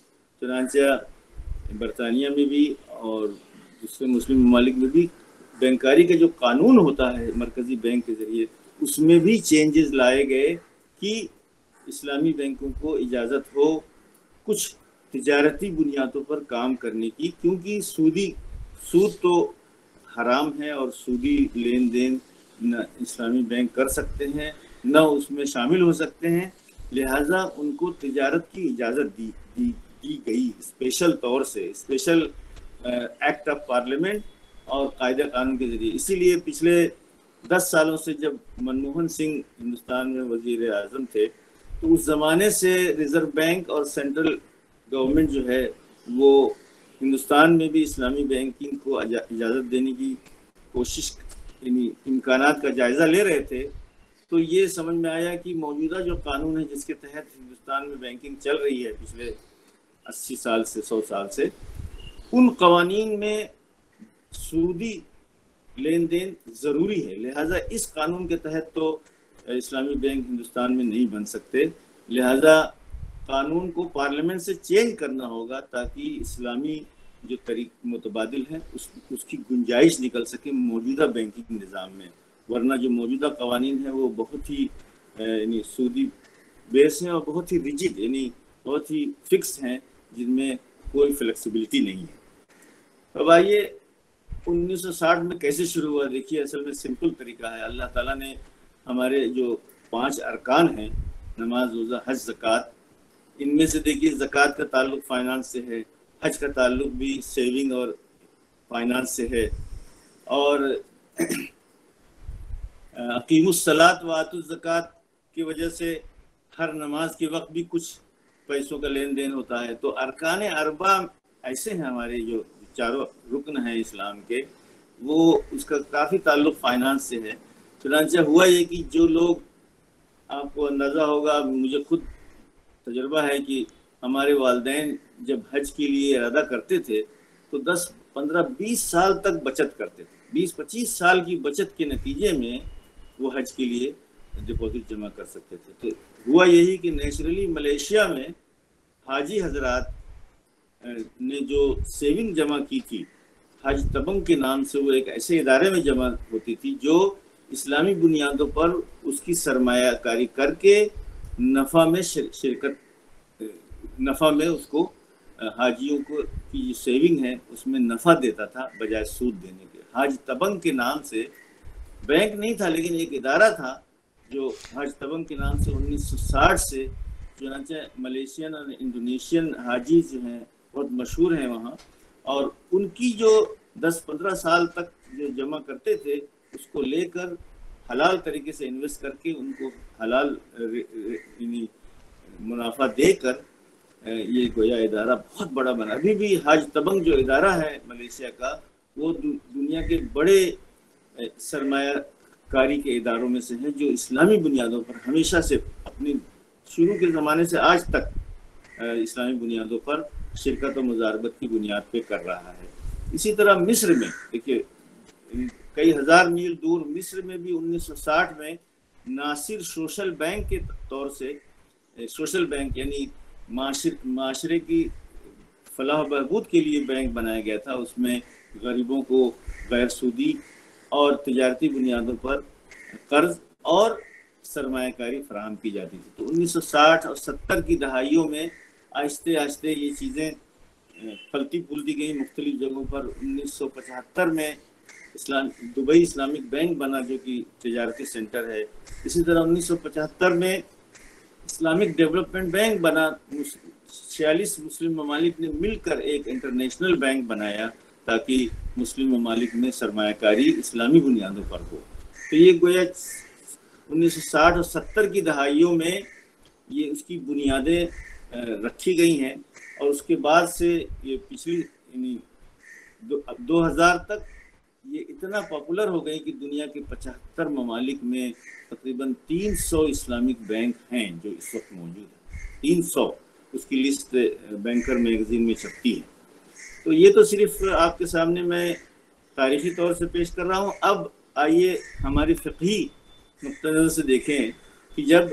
S2: چنانچہ برطانیہ میں بھی اور دوسرے مسلم ممالک میں بھی بینکاری کا جو قانون ہوتا ہے مرکزی بینک کے ذریعے، اس میں بھی چینجز لائے گئے کہ اسلامی بینکوں کو اجازت ہو کچھ تجارتی بنیادوں پر کام کرنے کی، کیونکہ سودی سود تو حرام ہے اور سودی لین دین نہ اسلامی بینک کر سکتے ہیں نہ اس میں شامل ہو سکتے ہیں، لہٰذا ان کو تجارت کی اجازت دی دی, دی گئی اسپیشل طور سے، اسپیشل ایکٹ آف پارلیمنٹ اور قاعدہ قانون کے ذریعے۔ اسی لیے پچھلے دس سالوں سے جب منموہن سنگھ ہندوستان میں وزیر اعظم تھے تو اس زمانے سے ریزرو بینک اور سینٹرل گورنمنٹ جو ہے وہ ہندوستان میں بھی اسلامی بینکنگ کو اجازت دینے کی کوشش، یعنی امکانات کا جائزہ لے رہے تھے۔ تو یہ سمجھ میں آیا کہ موجودہ جو قانون ہے جس کے تحت ہندوستان میں بینکنگ چل رہی ہے پچھلے اسی سال سے سو سال سے، ان قوانین میں سودی لین دین ضروری ہے، لہٰذا اس قانون کے تحت تو اسلامی بینک ہندوستان میں نہیں بن سکتے، لہٰذا قانون کو پارلیمنٹ سے چینج کرنا ہوگا تاکہ اسلامی جو طریق متبادل ہے اس اس کی گنجائش نکل سکے موجودہ بینکنگ نظام میں، ورنہ جو موجودہ قوانین ہیں وہ بہت ہی یعنی سودی بیس ہیں اور بہت ہی ریجڈ یعنی بہت ہی فکس ہیں، جن میں کوئی فلیکسیبلٹی نہیں ہے۔ اب آئیے انیس سو ساٹھ میں کیسے شروع ہوا؟ دیکھیے اصل میں سمپل طریقہ ہے، اللہ تعالیٰ نے ہمارے جو پانچ ارکان ہیں نماز، روزہ، حج، زکوٰۃ، ان میں سے دیکھیے زکوٰۃ کا تعلق فائنانس سے ہے، حج کا تعلق بھی سیونگ اور فائنانس سے ہے، اور اقیم الصلاۃ وآتوا الزکوٰۃ کی وجہ سے ہر نماز کے وقت بھی کچھ پیسوں کا لین دین ہوتا ہے۔ تو ارکان اربع ایسے ہیں ہمارے جو چاروں رکن ہیں اسلام کے، وہ اس کا کافی تعلق فائنانس سے ہے۔ چنانچہ ہوا یہ کہ جو لوگ، آپ کو اندازہ ہوگا، مجھے خود تجربہ ہے کہ ہمارے والدین جب حج کے لیے ارادہ کرتے تھے تو دس پندرہ بیس سال تک بچت کرتے تھے، بیس پچیس سال کی بچت کے نتیجے میں वो हज के लिए डिपॉजिट जमा कर सकते थे। तो हुआ यही कि नेचुरली मलेशिया में हाजी हजरात ने जो सेविंग जमा की थी हज तबंग के नाम से, वो एक ऐसे इदारे में जमा होती थी जो इस्लामी बुनियादों पर उसकी सरमायाकारी करके नफ़ा में शिरकत नफ़ा में उसको हाजियों को की जो सेविंग है उसमें नफ़ा देता था बजाय सूद देने के। हज तबंग के नाम से बैंक नहीं था लेकिन एक इदारा था जो हज तबंग के नाम से उन्नीस सौ साठ से चुनांचे मलेशियन और इंडोनेशियन हाजी जो हैं बहुत मशहूर हैं वहाँ, और उनकी जो दस पंद्रह साल तक जो जमा करते थे उसको लेकर हलाल तरीके से इन्वेस्ट करके उनको हलाल मुनाफा देकर ये गोया इदारा बहुत बड़ा बना। अभी भी हज तबंग जो इदारा है मलेशिया का वो दु, दुनिया के बड़े सरमायाकारी के इदारों में से है जो इस्लामी बुनियादों पर हमेशा से अपनी शुरू के ज़माने से आज तक इस्लामी बुनियादों पर शिरकत और मुजारबत की बुनियाद पे कर रहा है। इसी तरह मिस्र में देखिए कई हज़ार मील दूर मिस्र में भी उन्नीस सौ साठ में नासिर सोशल बैंक के तौर से, सोशल बैंक यानी माशरे की फलाह बहबूद के लिए बैंक बनाया गया था। उसमें गरीबों को गैर सूदी और तिजारती बुनियादों पर कर्ज और सरमायाकारी फराहम की जाती थी। तो उन्नीस सौ साठ और सत्तर की दहाइयों में आहिस्ते आहिस्ते ये चीज़ें फलती फूलती गई मुख्तलिफ जगहों पर। उन्नीस सौ पचहत्तर में इस्लाम दुबई इस्लामिक बैंक बना जो कि तिजारती सेंटर है। इसी तरह उन्नीस सौ पचहत्तर में इस्लामिक डेवलपमेंट बैंक बना। छियालीस मुस्लिम ममालिक ने मिलकर एक इंटरनेशनल बैंक बनाया ताकि मुस्लिम ममालिक में सरमायाकारी इस्लामी बुनियादों पर हो। तो ये गोया उन्नीस सौ साठ और सत्तर की दहाइयों में ये उसकी बुनियादें रखी गई हैं और उसके बाद से ये पिछली यानी दो हज़ार तक ये इतना पॉपुलर हो गई कि दुनिया के पचहत्तर ममालिक में तकरीबन तीन सौ इस्लामिक बैंक हैं जो इस वक्त मौजूद हैं। तीन सौ उसकी लिस्ट बैंकर मैगजीन में छपती है। तो ये तो सिर्फ आपके सामने मैं तारीखी तौर से पेश कर रहा हूँ। अब आइए हमारी फ़िक़ही नुक्ते नज़र से देखें कि जब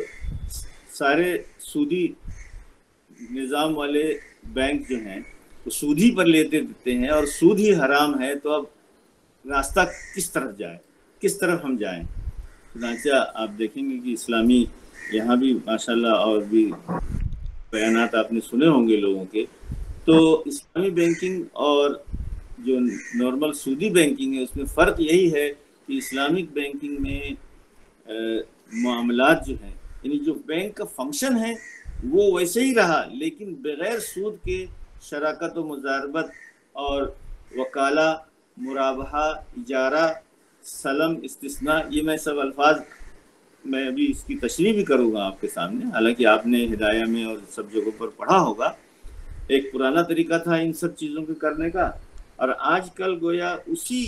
S2: सारे सूदी निज़ाम वाले बैंक जो हैं वो सूद ही पर लेते देते हैं और सूद ही हराम है, तो अब रास्ता किस तरफ जाए, किस तरफ हम जाएं। चुनांचे आप देखेंगे कि इस्लामी यहाँ भी माशाल्लाह और भी बयानात आपने सुने होंगे लोगों के। तो इस्लामी बैंकिंग और जो नॉर्मल सूदी बैंकिंग है उसमें फ़र्क यही है कि इस्लामिक बैंकिंग में मामलात जो हैं यानी जो बैंक का फंक्शन है वो वैसे ही रहा, लेकिन बग़ैर सूद के शराकत व मुजारबत और वकाला, मुराबहा, इजारा, सलम, इस्तिस्ना, ये मैं सब अल्फाज मैं अभी इसकी तशरीह भी करूँगा आपके सामने। हालांकि आपने हिदाया में और सब जगहों पर पढ़ा होगा। एक पुराना तरीका था इन सब चीज़ों के करने का और आजकल गोया उसी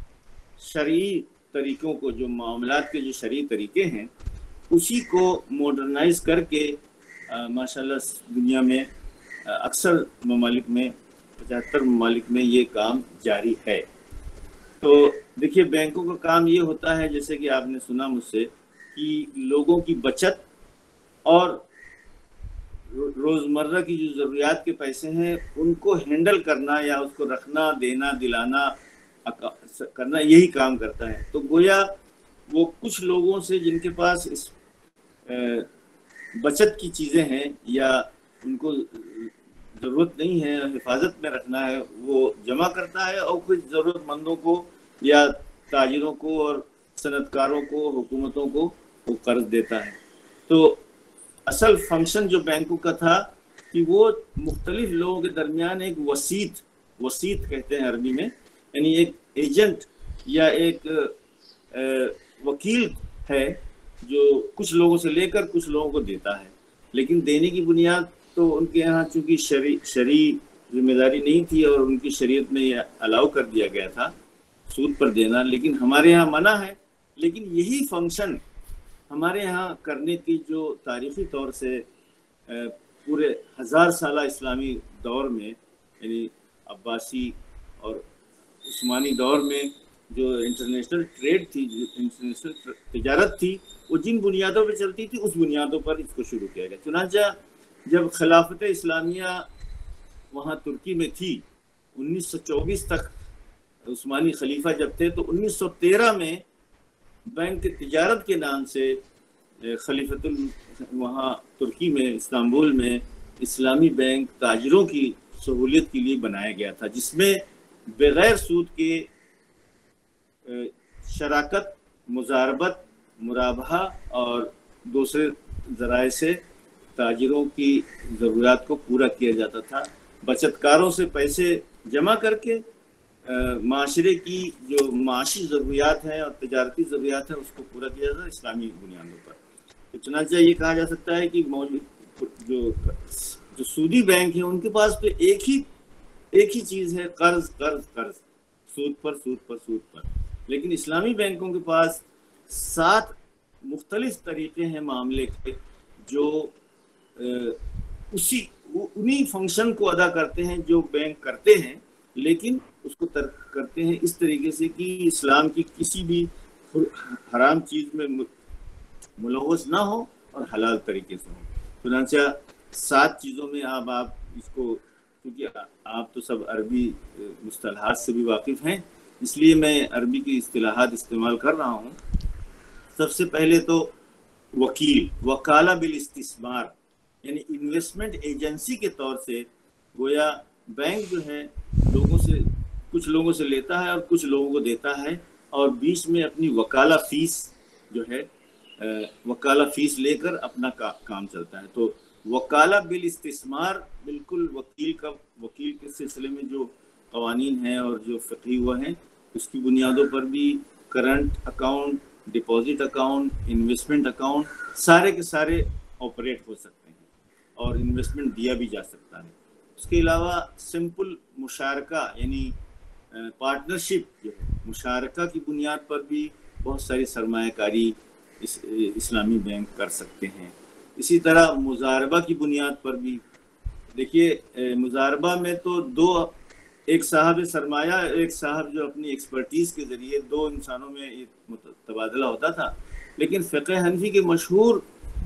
S2: शरई तरीक़ों को, जो मामलात के जो शरई तरीक़े हैं, उसी को मॉडर्नाइज करके माशाल्लाह दुनिया में अक्सर ममालिक में, पचहत्तर ममालिक में ये काम जारी है। तो देखिए बैंकों का काम ये होता है, जैसे कि आपने सुना मुझसे, कि लोगों की बचत और रोज़मर्रा की जो ज़रूरियात के पैसे हैं उनको हैंडल करना या उसको रखना, देना, दिलाना करना, यही काम करता है। तो गोया वो कुछ लोगों से जिनके पास इस बचत की चीज़ें हैं या उनको ज़रूरत नहीं है, हिफाजत में रखना है, वो जमा करता है और कुछ ज़रूरतमंदों को या ताजिरों को और सनतकारों को, हुकूमतों को वो कर्ज देता है। तो असल फंक्शन जो बैंकों का था कि वो मुख्तलिफ लोगों के दरमियान एक वसीत, वसीत कहते हैं अरबी में, यानी एक एजेंट या एक आ, वकील है जो कुछ लोगों से लेकर कुछ लोगों को देता है। लेकिन देने की बुनियाद तो उनके यहाँ चूँकि शरी शरी जिम्मेदारी नहीं थी और उनकी शरीयत में यह अलाउ कर दिया गया था सूद पर देना, लेकिन हमारे यहाँ मना है। लेकिन यही फंक्शन हमारे यहाँ करने की जो तारीख़ी तौर से पूरे हज़ार साला इस्लामी दौर में, यानी अब्बासी और उस्मानी दौर में جو انٹرنیشنل ٹریڈ تھی، جو انٹرنیشنل تجارت تھی، وہ جن بنیادوں پہ چلتی تھی اس بنیادوں پر اس کو شروع کیا گیا۔ چنانچہ جب خلافت اسلامیہ وہاں ترکی میں تھی انیس سو چوبیس تک، عثمانی خلیفہ جب تھے، تو انیس سو تیرہ میں بینک تجارت کے نام سے خلیفۃ وہاں ترکی میں استنبول میں اسلامی بینک تاجروں کی سہولیت کے لیے بنایا گیا تھا، جس میں بغیر سود کے شراکت، مزاربت، مرابحہ اور دوسرے ذرائع سے تاجروں کی ضروریات کو پورا کیا جاتا تھا۔ بچت کاروں سے پیسے جمع کر کے معاشرے کی جو معاشی ضروریات ہیں اور تجارتی ضروریات ہیں اس کو پورا کیا جاتا ہے اسلامی بنیادوں پر۔ تو چنانچہ یہ کہا جا سکتا ہے کہ موجود جو جو سودی بینک ہیں ان کے پاس تو ایک ہی ایک ہی چیز ہے، قرض قرض قرض، سود پر سود پر سود پر، لیکن اسلامی بینکوں کے پاس سات مختلف طریقے ہیں معاملے کے جو اسی انہی فنکشن کو ادا کرتے ہیں جو بینک کرتے ہیں، لیکن اس کو ترک کرتے ہیں اس طریقے سے کہ اسلام کی کسی بھی حرام چیز میں ملوث نہ ہو اور حلال طریقے سے ہو۔ چنانچہ سات چیزوں میں آپ آپ اس کو، کیونکہ آپ تو سب عربی مصطلحات سے بھی واقف ہیں اس لیے میں عربی کی اصطلاحات استعمال کر رہا ہوں۔ سب سے پہلے تو وکیل، وکالہ بالاستثمار، یعنی انویسٹمنٹ ایجنسی کے طور سے گویا بینک جو ہے لوگوں سے، کچھ لوگوں سے لیتا ہے اور کچھ لوگوں کو دیتا ہے، اور بیچ میں اپنی وکالہ فیس جو ہے وکالہ فیس لے کر اپنا کام چلتا ہے۔ تو وکالہ بالاستثمار بالکل وکیل کا وکیل کے سلسلے میں جو قوانین ہیں اور جو فقہی ہوا ہیں اس کی بنیادوں پر بھی current account, deposit account, investment account سارے کے سارے آپریٹ ہو سکتے ہیں اور انویسٹمنٹ دیا بھی جا سکتا ہے۔ اس کے علاوہ سمپل مشارکہ یعنی پارٹنرشپ جو ہے، مشارکہ کی بنیاد پر بھی بہت ساری سرمایہ کاری اس اسلامی بینک کر سکتے ہیں۔ اسی طرح مزاربہ کی بنیاد پر بھی، دیکھیے مزاربہ میں تو دو، ایک صاحب سرمایہ، ایک صاحب جو اپنی ایکسپرٹیز کے ذریعے دو انسانوں میں تبادلہ ہوتا تھا، لیکن فقہ حنفی کے مشہور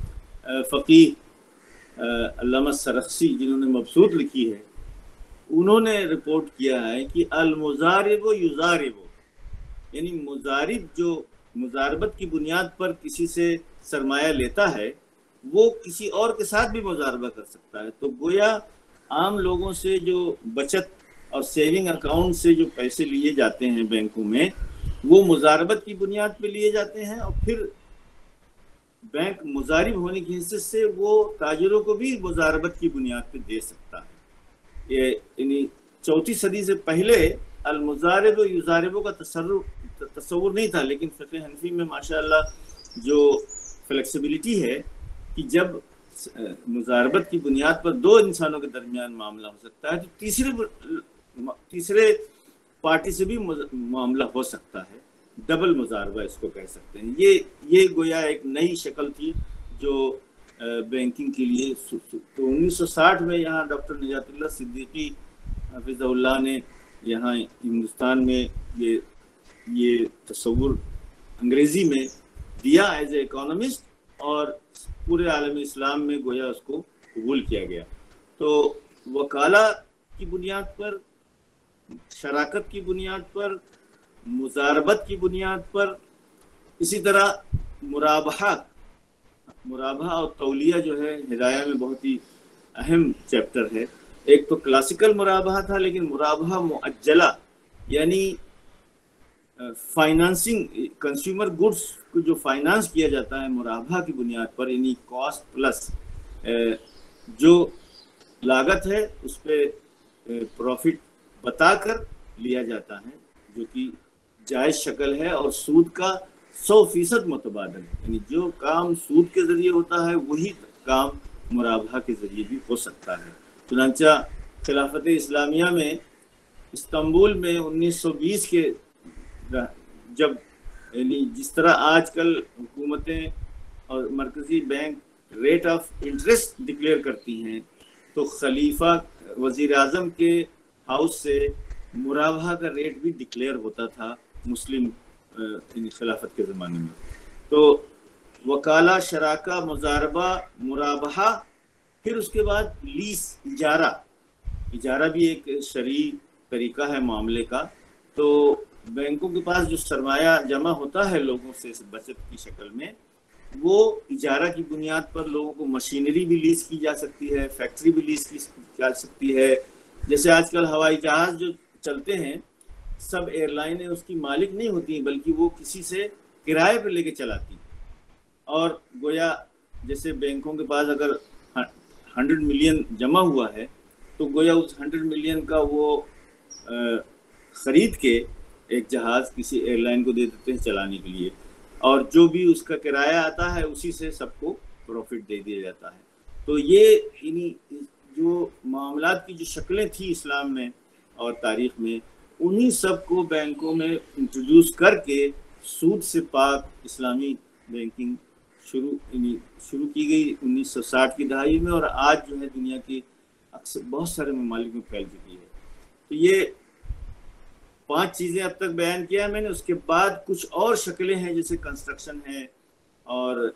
S2: فقیہ علامہ سرخسی جنہوں نے مبسوط لکھی ہے، انہوں نے رپورٹ کیا ہے کہ المزارب یضارب، یعنی مزارب جو مزاربت کی بنیاد پر کسی سے سرمایہ لیتا ہے وہ کسی اور کے ساتھ بھی مزاربہ کر سکتا ہے۔ تو گویا عام لوگوں سے جو بچت اور سیونگ اکاؤنٹ سے جو پیسے لیے جاتے ہیں بینکوں میں، وہ مزاربت کی بنیاد پہ لیے جاتے ہیں، اور پھر بینک مزارب ہونے کی حیثیت سے وہ تاجروں کو بھی مزاربت کی بنیاد پہ دے سکتا ہے۔ یہ یعنی چوتھی صدی سے پہلے المزارب و یضارب کا تصرف تصور نہیں تھا، لیکن فقہ حنفی میں ماشاءاللہ جو فلیکسیبلٹی ہے کہ جب مزاربت کی بنیاد پر دو انسانوں کے درمیان معاملہ ہو سکتا ہے تو تیسرے تیسرے پارٹی سے بھی معاملہ ہو سکتا ہے، ڈبل مزاربہ اس کو کہہ سکتے ہیں۔ یہ یہ گویا ایک نئی شکل تھی جو بینکنگ کے لیے۔ تو انیس سو ساٹھ میں یہاں ڈاکٹر نجات اللہ صدیقی حفظہ اللہ نے یہاں ہندوستان میں یہ یہ تصور انگریزی میں دیا ایز اے اکانومسٹ، اور پورے عالم اسلام میں گویا اس کو قبول کیا گیا۔ تو وکالہ کی بنیاد پر، شراکت کی بنیاد پر، مزاربت کی بنیاد پر، اسی طرح مرابحہ مرابحہ اور تولیہ جو ہے ہدایہ میں بہت ہی اہم چیپٹر ہے۔ ایک تو کلاسیکل مرابحہ تھا، لیکن مرابحہ معجلہ یعنی فائنانسنگ، کنزیومر گڈس کو جو فائنانس کیا جاتا ہے مرابحہ کی بنیاد پر، یعنی کاسٹ پلس جو لاگت ہے اس پہ پروفٹ بتا کر لیا جاتا ہے، جو کہ جائز شکل ہے اور سود کا سو فیصد متبادل ہے، یعنی جو کام سود کے ذریعے ہوتا ہے وہی کام مرابحہ کے ذریعے بھی ہو سکتا ہے۔ چنانچہ خلافت اسلامیہ میں استنبول میں انیس سو بیس کے جب یعنی جس طرح آج کل حکومتیں اور مرکزی bank rate of interest declare کرتی ہیں، تو خلیفہ وزیر اعظم کے ہاؤس سے مرابحہ کا ریٹ بھی ڈکلیئر ہوتا تھا، मुस्लिम खिलाफत के ज़माने में। तो वकाला, शराका, मुजारबा, मुराबहा, फिर उसके बाद लीस, इजारा। इजारा भी एक शरई तरीका है मामले का। तो बैंकों के पास जो सरमाया जमा होता है लोगों से बचत की शक्ल में, वो इजारा की बुनियाद पर लोगों को मशीनरी भी लीज की जा सकती है, फैक्ट्री भी लीज की जा सकती है। जैसे आजकल हवाई जहाज़ जो चलते हैं, सब एयरलाइनें उसकी मालिक नहीं होती, बल्कि वो किसी से किराए पर लेके चलाती। और गोया जैसे बैंकों के पास अगर हंड्रेड मिलियन जमा हुआ है, तो गोया उस हंड्रेड मिलियन का वो ख़रीद के एक जहाज़ किसी एयरलाइन को दे देते हैं चलाने के लिए, और जो भी उसका किराया आता है उसी से सबको प्रॉफिट दे दिया जाता है। तो ये इन्हीं जो मामलात की जो शक्लें थी इस्लाम में और तारीख़ में, उन्हीं सब को बैंकों में इंट्रोड्यूस करके सूद से पाक इस्लामी बैंकिंग शुरू शुरू की गई उन्नीस सौ साठ की दहाई में, और आज जो है दुनिया के अक्सर बहुत सारे ममालिक में फैल चुकी है। तो ये पांच चीज़ें अब तक बयान किया है मैंने। उसके बाद कुछ और शक्लें हैं, जैसे कंस्ट्रक्शन है और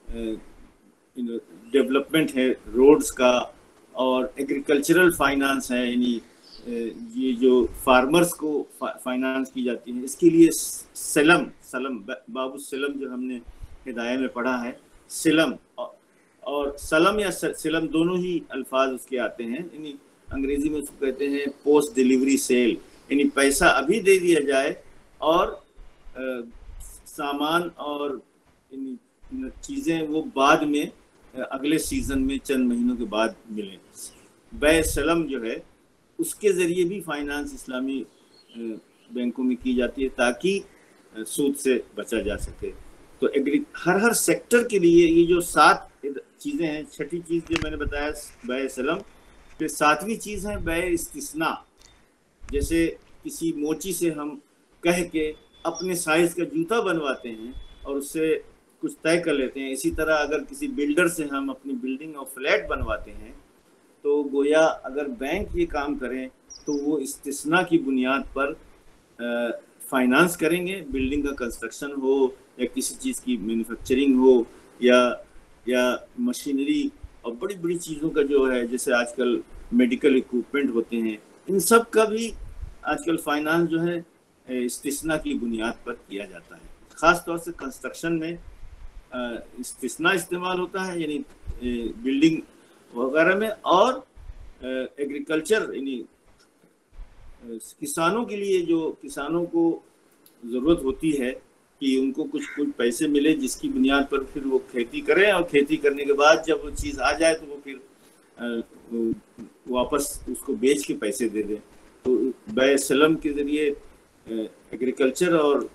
S2: डेवलपमेंट है रोड्स का, और एग्रीकल्चरल फाइनेंस है, यानी ये जो फार्मर्स को फाइनेंस की जाती है। इसके लिए सलम सलम बाबू सलम जो हमने हिदायत में पढ़ा है, सिलम और सलम या सिलम दोनों ही अल्फाज उसके आते हैं। यानी अंग्रेजी में उसको कहते हैं पोस्ट डिलीवरी सेल, यानी पैसा अभी दे दिया जाए और आ, सामान और चीज़ें वो बाद में अगले सीज़न में चंद महीनों के बाद मिलें। बै सलम जो है उसके ज़रिए भी फाइनेंस इस्लामी बैंकों में की जाती है ताकि सूद से बचा जा सके। तो एग्री हर हर सेक्टर के लिए ये जो सात चीज़ें हैं, छठी चीज़ जो मैंने बताया बै सलम, फिर सातवीं चीज़ है बै इस्तिस्ना। जैसे किसी मोची से हम कह के अपने साइज़ का जूता बनवाते हैं और उससे कुछ तय कर लेते हैं, इसी तरह अगर किसी बिल्डर से हम अपनी बिल्डिंग और फ्लैट बनवाते हैं, तो गोया अगर बैंक ये काम करें तो वो इस्तिस्ना की बुनियाद पर फाइनेंस करेंगे। बिल्डिंग का कंस्ट्रक्शन हो या किसी चीज़ की मैन्युफैक्चरिंग हो या या मशीनरी और बड़ी बड़ी चीज़ों का जो है, जैसे आजकल मेडिकल इक्विपमेंट होते हैं, इन सब का भी आजकल फाइनेंस जो है इस्तिस्ना की बुनियाद पर किया जाता है। ख़ास तौर से कंस्ट्रक्शन में इस्तिस्ना इस्तेमाल होता है, यानी बिल्डिंग वगैरह में, और एग्रीकल्चर यानी किसानों के लिए, जो किसानों को ज़रूरत होती है कि उनको कुछ कुछ पैसे मिले जिसकी बुनियाद पर फिर वो खेती करें, और खेती करने के बाद जब वो चीज़ आ जाए तो वो फिर वापस उसको बेच के पैसे दे दें। तो बै सलम के ज़रिए एग्रीकल्चर और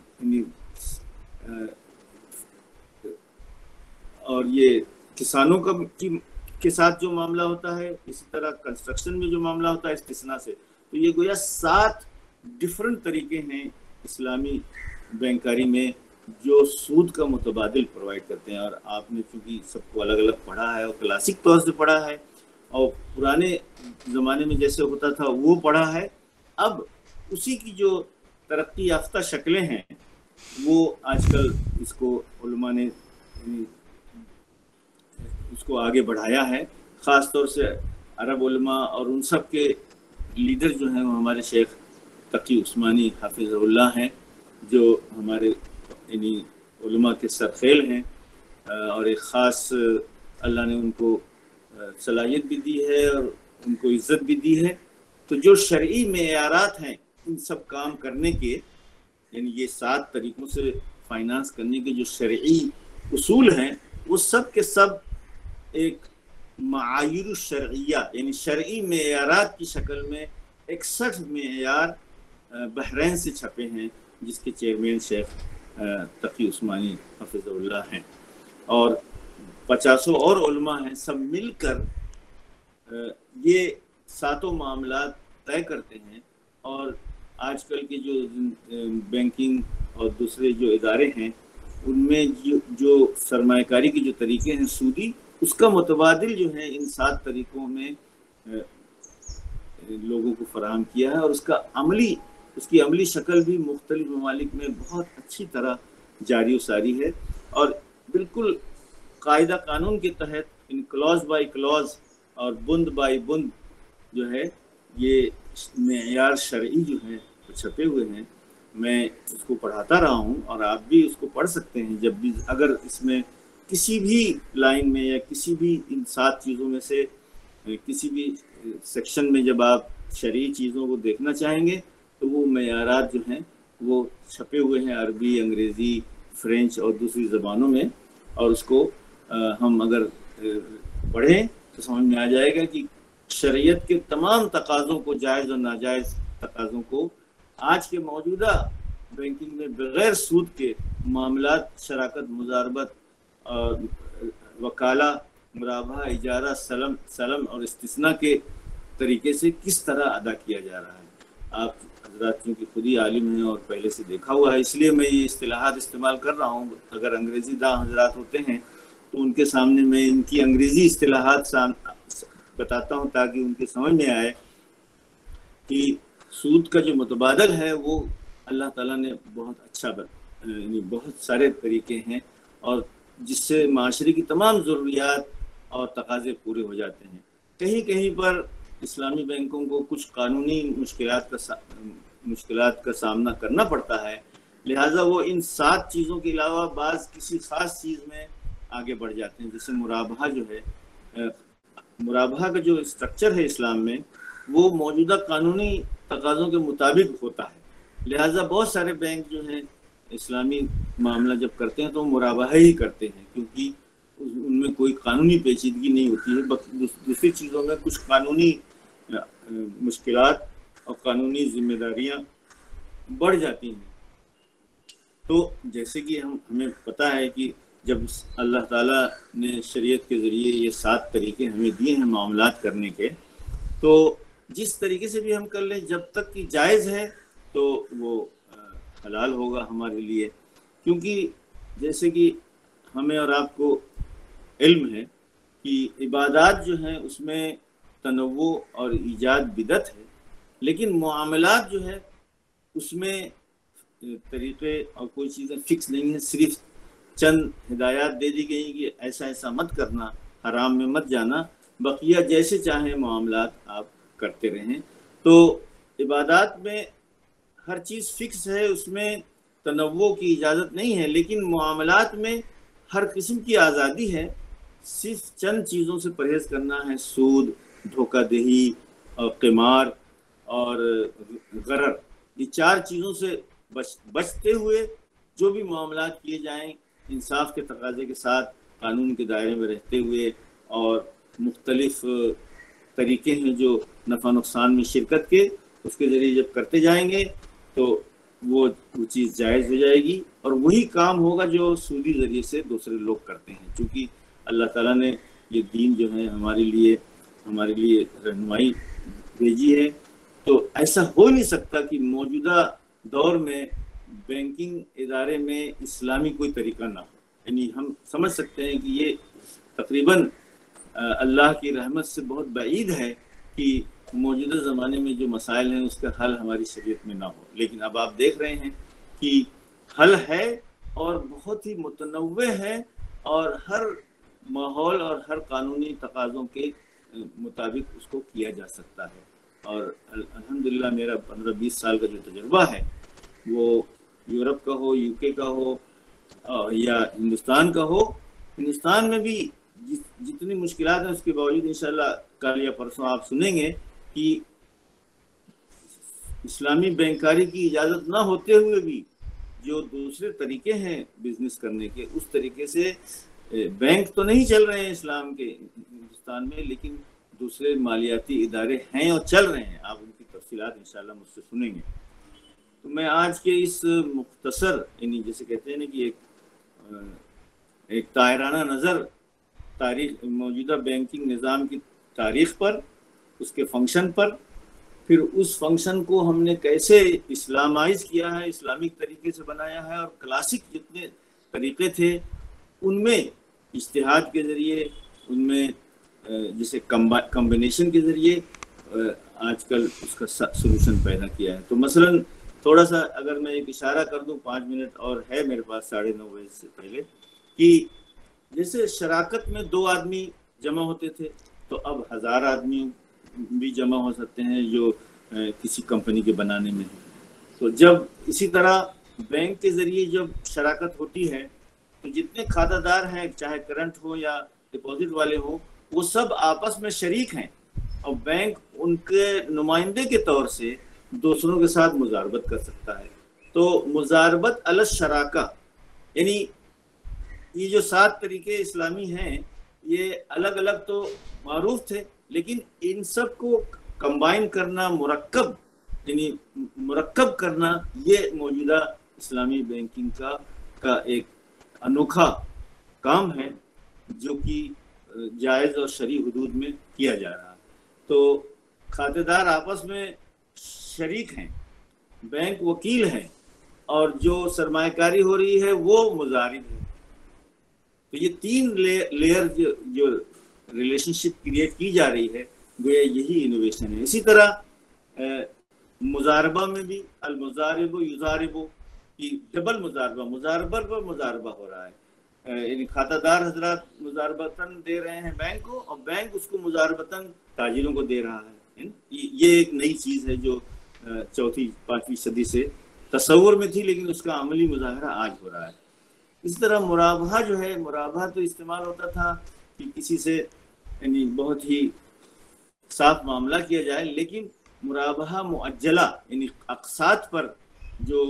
S2: और ये किसानों का की के साथ जो मामला होता है, इसी तरह कंस्ट्रक्शन में जो मामला होता है इस्तिस्ना से। तो ये गोया सात डिफरेंट तरीके हैं इस्लामी बैंकारी में जो सूद का मुतबादिल प्रोवाइड करते हैं। और आपने चूँकि सबको अलग अलग पढ़ा है और क्लासिक तौर से पढ़ा है और पुराने ज़माने में जैसे होता था वो पढ़ा है, अब उसी की जो तरक्की याफ्ता शक्लें हैं वो आजकल इसको उलमा ने उसको आगे बढ़ाया है। ख़ास तौर से अरब उलमा और उन सब के लीडर जो हैं वो हमारे शेख तकी उस्मानी हाफिज़हुल्लाह हैं, जो हमारे यानी उलमा के सरखेल हैं, और एक ख़ास अल्लाह ने उनको सलाहियत भी दी है और उनको इज़्ज़त भी दी है। तो जो शरई मेयारात हैं इन सब काम करने के, यानी ये सात तरीक़ों से फाइनेंस करने के जो शरई उसूल हैं, वो सब के सब एक मायीर शरइया यानी शरई मेयारात की शक्ल में इकसठ मेयार बहरैन से छपे हैं, जिसके चेयरमैन शेख तकी उस्मानी हाफिज़हुल्लाह हैं, और पचासों और उलमा हैं। सब मिलकर ये सातों मामला तय करते हैं। और आजकल के जो बैंकिंग और दूसरे जो इदारे हैं उनमें जो जो सरमायाकारी के जो तरीके हैं सूदी, उसका मुतबादिल जो है इन सात तरीक़ों में लोगों को फराहम किया है, और उसका अमली اس کی عملی شکل بھی مختلف ممالک میں بہت اچھی طرح جاری و ساری ہے، اور بالکل قاعدہ قانون کے تحت ان کلوز بائی کلوز اور بند بائی بند جو ہے یہ معیار شرعی جو ہے چھپے ہوئے ہیں۔ میں اس کو پڑھاتا رہا ہوں اور آپ بھی اس کو پڑھ سکتے ہیں جب بھی، اگر اس میں کسی بھی لائن میں یا کسی بھی ان سات چیزوں میں سے کسی بھی سیکشن میں جب آپ شرعی چیزوں کو دیکھنا چاہیں گے تو وہ معیارات جو ہیں وہ چھپے ہوئے ہیں عربی، انگریزی، فرینچ اور دوسری زبانوں میں، اور اس کو ہم اگر پڑھیں تو سمجھ میں آ جائے گا کہ شریعت کے تمام تقاضوں کو، جائز اور ناجائز تقاضوں کو آج کے موجودہ بینکنگ میں بغیر سود کے معاملات، شراکت، مضاربت اور وکالہ، مرابحہ، اجارہ، سلم سلم اور استثناء کے طریقے سے کس طرح ادا کیا جا رہا ہے۔ آپ حضرات چونکہ خود ہی عالم ہیں اور پہلے سے دیکھا ہوا ہے، اس لیے میں یہ اصطلاحات استعمال کر رہا ہوں۔ اگر انگریزی داں حضرات ہوتے ہیں تو ان کے سامنے میں ان کی انگریزی اصطلاحات بتاتا ہوں تاکہ ان کے سمجھ میں آئے کہ سود کا جو متبادل ہے وہ اللہ تعالیٰ نے بہت اچھا یعنی بہت سارے طریقے ہیں، اور جس سے معاشرے کی تمام ضروریات اور تقاضے پورے ہو جاتے ہیں۔ کہیں کہیں پر اسلامی بینکوں کو کچھ قانونی مشکلات کا سا... مشکلات کا سامنا کرنا پڑتا ہے، لہٰذا وہ ان سات چیزوں کے علاوہ بعض کسی خاص چیز میں آگے بڑھ جاتے ہیں، جیسے مرابحہ جو ہے، مرابحہ کا جو اسٹرکچر ہے اسلام میں وہ موجودہ قانونی تقاضوں کے مطابق ہوتا ہے، لہٰذا بہت سارے بینک جو ہیں اسلامی معاملہ جب کرتے ہیں تو مرابحہ ہی کرتے ہیں، کیونکہ ان میں کوئی قانونی پیچیدگی نہیں ہوتی ہے۔ دوسری چیزوں میں کچھ قانونی مشکلات اور قانونی ذمہ داریاں بڑھ جاتی ہیں۔ تو جیسے کہ ہم ہمیں پتہ ہے کہ جب اللہ تعالیٰ نے شریعت کے ذریعے یہ سات طریقے ہمیں دیے ہیں معاملات کرنے کے، تو جس طریقے سے بھی ہم کر لیں جب تک کہ جائز ہے تو وہ حلال ہوگا ہمارے لیے، کیونکہ جیسے کہ ہمیں اور آپ کو علم ہے کہ عبادات جو ہیں اس میں تنوع اور ایجاد بدعت ہے، لیکن معاملات جو ہے اس میں طریقے اور کوئی چیزیں فکس نہیں ہیں، صرف چند ہدایات دے دی گئی کہ ایسا ایسا مت کرنا، حرام میں مت جانا، بقیہ جیسے چاہیں معاملات آپ کرتے رہیں۔ تو عبادات میں ہر چیز فکس ہے، اس میں تنوع کی اجازت نہیں ہے، لیکن معاملات میں ہر قسم کی آزادی ہے، صرف چند چیزوں سے پرہیز کرنا ہے، سود، دھوکہ دہی اور قمار اور غرر، یہ چار چیزوں سے بچ بچتے ہوئے جو بھی معاملات کیے جائیں انصاف کے تقاضے کے ساتھ، قانون کے دائرے میں رہتے ہوئے، اور مختلف طریقے ہیں جو نفع نقصان میں شرکت کے، اس کے ذریعے جب کرتے جائیں گے تو وہ وہ چیز جائز ہو جائے گی، اور وہی کام ہوگا جو سودی ذریعے سے دوسرے لوگ کرتے ہیں۔ چونکہ اللہ تعالیٰ نے یہ دین جو ہے ہمارے لیے ہمارے لیے رہنمائی بھیجی ہے، تو ایسا ہو نہیں سکتا کہ موجودہ دور میں بینکنگ ادارے میں اسلامی کوئی طریقہ نہ ہو۔ یعنی ہم سمجھ سکتے ہیں کہ یہ تقریباً اللہ کی رحمت سے بہت بعید ہے کہ موجودہ زمانے میں جو مسائل ہیں اس کا حل ہماری شریعت میں نہ ہو، لیکن اب آپ دیکھ رہے ہیں کہ حل ہے اور بہت ہی متنوع ہے، اور ہر ماحول اور ہر قانونی تقاضوں کے مطابق اس کو کیا جا سکتا ہے۔ اور الحمدللہ میرا پندرہ بیس سال کا جو تجربہ ہے وہ یورپ کا ہو، یو کے کا ہو یا ہندوستان کا ہو، ہندوستان میں بھی جتنی مشکلات ہیں اس کے باوجود انشاءاللہ کل یا پرسوں آپ سنیں گے کہ اسلامی بینکاری کی اجازت نہ ہوتے ہوئے بھی جو دوسرے طریقے ہیں بزنس کرنے کے، اس طریقے سے بینک تو نہیں چل رہے ہیں اسلام کے ہندوستان میں، لیکن دوسرے مالیاتی ادارے ہیں اور چل رہے ہیں۔ آپ ان کی تفصیلات انشاءاللہ مجھ سے سنیں گے۔ تو میں آج کے اس مختصر، یعنی جیسے کہتے ہیں نا کہ ایک ایک طائرانہ نظر تاریخ موجودہ بینکنگ نظام کی تاریخ پر، اس کے فنکشن پر، پھر اس فنکشن کو ہم نے کیسے اسلامائز کیا ہے، اسلامک طریقے سے بنایا ہے، اور کلاسک جتنے طریقے تھے ان میں اجتہاد کے ذریعے، ان میں جسے کمبینیشن کے ذریعے آج کل اس کا سولوشن پیدا کیا ہے۔ تو مثلا تھوڑا سا اگر میں ایک اشارہ کر دوں، پانچ منٹ اور ہے میرے پاس ساڑھے نو بجے سے پہلے، کہ جیسے شراکت میں دو آدمی جمع ہوتے تھے تو اب ہزار آدمی بھی جمع ہو سکتے ہیں جو کسی کمپنی کے بنانے میں. تو جب اسی طرح بینک کے ذریعے جب شراکت ہوتی ہے تو جتنے کھاتہ دار ہیں، چاہے کرنٹ ہو یا ڈپازٹ والے ہوں، وہ سب آپس میں شریک ہیں، اور بینک ان کے نمائندے کے طور سے دوسروں کے ساتھ مزاربت کر سکتا ہے. تو مزاربت علی الشراکہ، یعنی یہ جو سات طریقے اسلامی ہیں یہ الگ الگ تو معروف تھے، لیکن ان سب کو کمبائن کرنا، مرکب یعنی مرکب کرنا، یہ موجودہ اسلامی بینکنگ کا کا ایک انوکھا کام ہے جو کہ جائز اور شرعی حدود میں کیا جا رہا ہے. تو کھاتے دار آپس میں شریک ہیں، بینک وکیل ہیں، اور جو سرمایہ کاری ہو رہی ہے وہ مضارب ہے. تو یہ تین لیئر جو جو ریلیشن شپ کریٹ کی جا رہی ہے، گویا یہی انوویشن ہے. اسی طرح مضاربہ میں بھی المضارب یضارب کی ڈبل مضاربہ، مضاربہ پر مضاربہ ہو رہا ہے، یعنی کھاتہ دار حضرات مضاربتاً دے رہے ہیں بینک کو، اور بینک اس کو مضاربتاً تاجروں کو دے رہا ہے. یہ ایک نئی چیز ہے جو چوتھی پانچویں صدی سے تصور میں تھی، لیکن اس کا عملی مظاہرہ آج ہو رہا ہے. اس طرح مرابحہ جو ہے، مرابحہ تو استعمال ہوتا تھا کہ کسی سے یعنی بہت ہی صاف معاملہ کیا جائے، لیکن مرابحہ معجلہ یعنی اقساط پر جو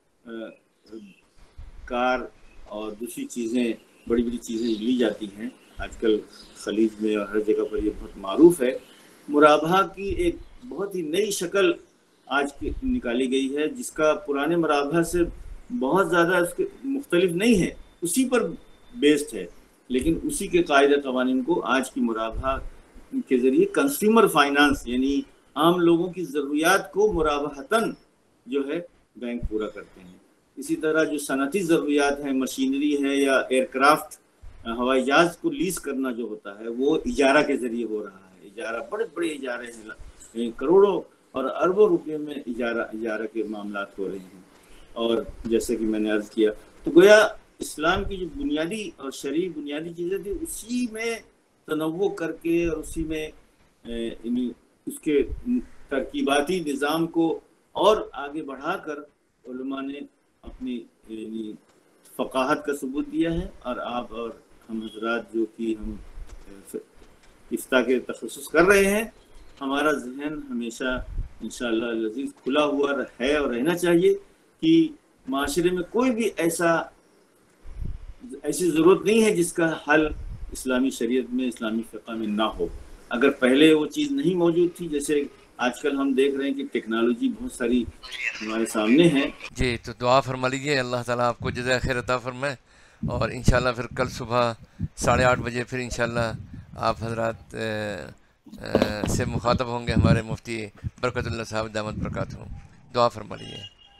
S2: کار اور دوسری چیزیں، بڑی بڑی چیزیں لی جاتی ہیں، آج کل خلیج میں اور ہر جگہ پر یہ بہت معروف ہے. مرابحہ کی ایک بہت ہی نئی شکل آج کی نکالی گئی ہے، جس کا پرانے مرابحہ سے بہت زیادہ اس کے مختلف نہیں ہے، اسی پر بیسڈ ہے، لیکن اسی کے قاعدہ قوانین کو آج کی مرابحہ کے ذریعے کنزیومر فائنانس یعنی عام لوگوں کی ضروریات کو مرابحتاً جو ہے بینک پورا کرتے ہیں. اسی طرح جو صنعتی ضروریات ہیں، مشینری ہے یا ایئر کرافٹ، ہوائی جہاز کو لیز کرنا جو ہوتا ہے وہ اجارہ کے ذریعے ہو رہا ہے. اجارہ بڑے بڑے اجارے ہیں، کروڑوں اور اربوں روپے میں اجارہ اجارہ کے معاملات ہو رہے ہیں. اور جیسے کہ میں نے عرض کیا، تو گویا اسلام کی جو بنیادی اور شرعی بنیادی چیزیں تھیں اسی میں تنوع کر کے اور اسی میں اس کے ترکیباتی نظام کو اور آگے بڑھا کر علماء نے اپنی یعنی فقاہت کا ثبوت دیا ہے. اور آپ اور ہم حضرات جو کہ ہم افتاء کے تخصص کر رہے ہیں، ہمارا ذہن ہمیشہ انشاءاللہ العزیز کھلا ہوا ہے اور رہنا چاہیے کہ معاشرے میں کوئی بھی ایسا ایسی ضرورت نہیں ہے جس کا حل اسلامی شریعت میں، اسلامی فقہ میں نہ ہو. اگر پہلے وہ چیز نہیں موجود تھی، جیسے آج کل ہم دیکھ رہے ہیں کہ ٹیکنالوجی بہت ساری ہمارے سامنے ہے.
S1: جی تو دعا فرما لیجیے، اللہ تعالیٰ آپ کو جزائے خیر عطا فرمائے، اور انشاءاللہ پھر کل صبح ساڑھے آٹھ بجے پھر انشاءاللہ آپ حضرات سے مخاطب ہوں گے ہمارے مفتی برکت اللہ صاحب دامت برکاتہ. دعا فرما لیجیے.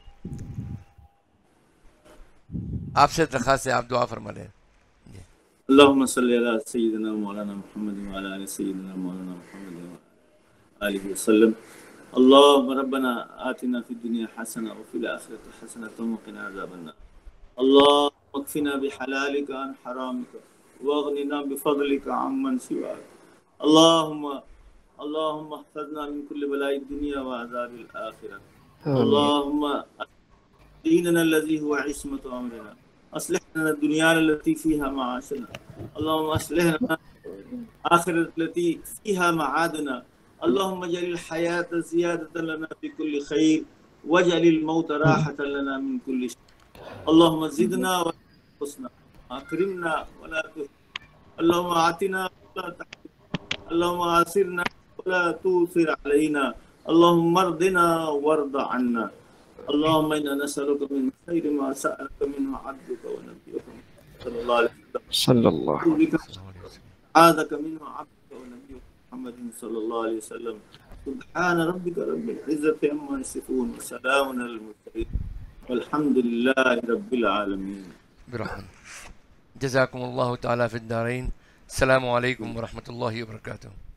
S1: آپ سے درخواست ہے، آپ دعا فرما لیں.
S2: اللہم صلی علی سیدنا مولانا محمد وعلی آل سیدنا مولانا محمد وعلی آلہ وسلم. اللہم ربنا آتنا فی الدنیا حسنہ وفی الآخرۃ حسنہ وقنا عذاب النار. اللہم اکفنا بحلالک عن حرامک واغننا بفضلک عمن سواک. اللہم اللہم احفظنا من کل بلاء الدنیا وعذاب الآخرہ. اللہم دیننا الذی هو عصمت امرنا، اصلح لنا الدنيا التي فيها معاشنا، اللهم اصلح لنا آخرة التي فيها معادنا. اللهم اجعل الحياة زيادة لنا في كل خير واجعل الموت راحة لنا من كل شر. اللهم زدنا ولا تنقصنا، اكرمنا ولا تهنا، اللهم اعطنا ولا تحرمنا، اللهم آثرنا ولا تؤثر علينا، اللهم ارضنا وارض عنا. اللهم انا نسألك من خير ما سألك منه عبدك ونبيك صلى الله عليه وسلم
S3: صلى الله عليه
S2: وسلم، عاذك منه عبدك ونبيك محمد صلى الله عليه وسلم. سبحان ربك رب العزة عما يصفون وسلام على المرسلين والحمد لله رب العالمين.
S1: برحمة جزاكم الله تعالى في الدارين. السلام عليكم ورحمة الله وبركاته.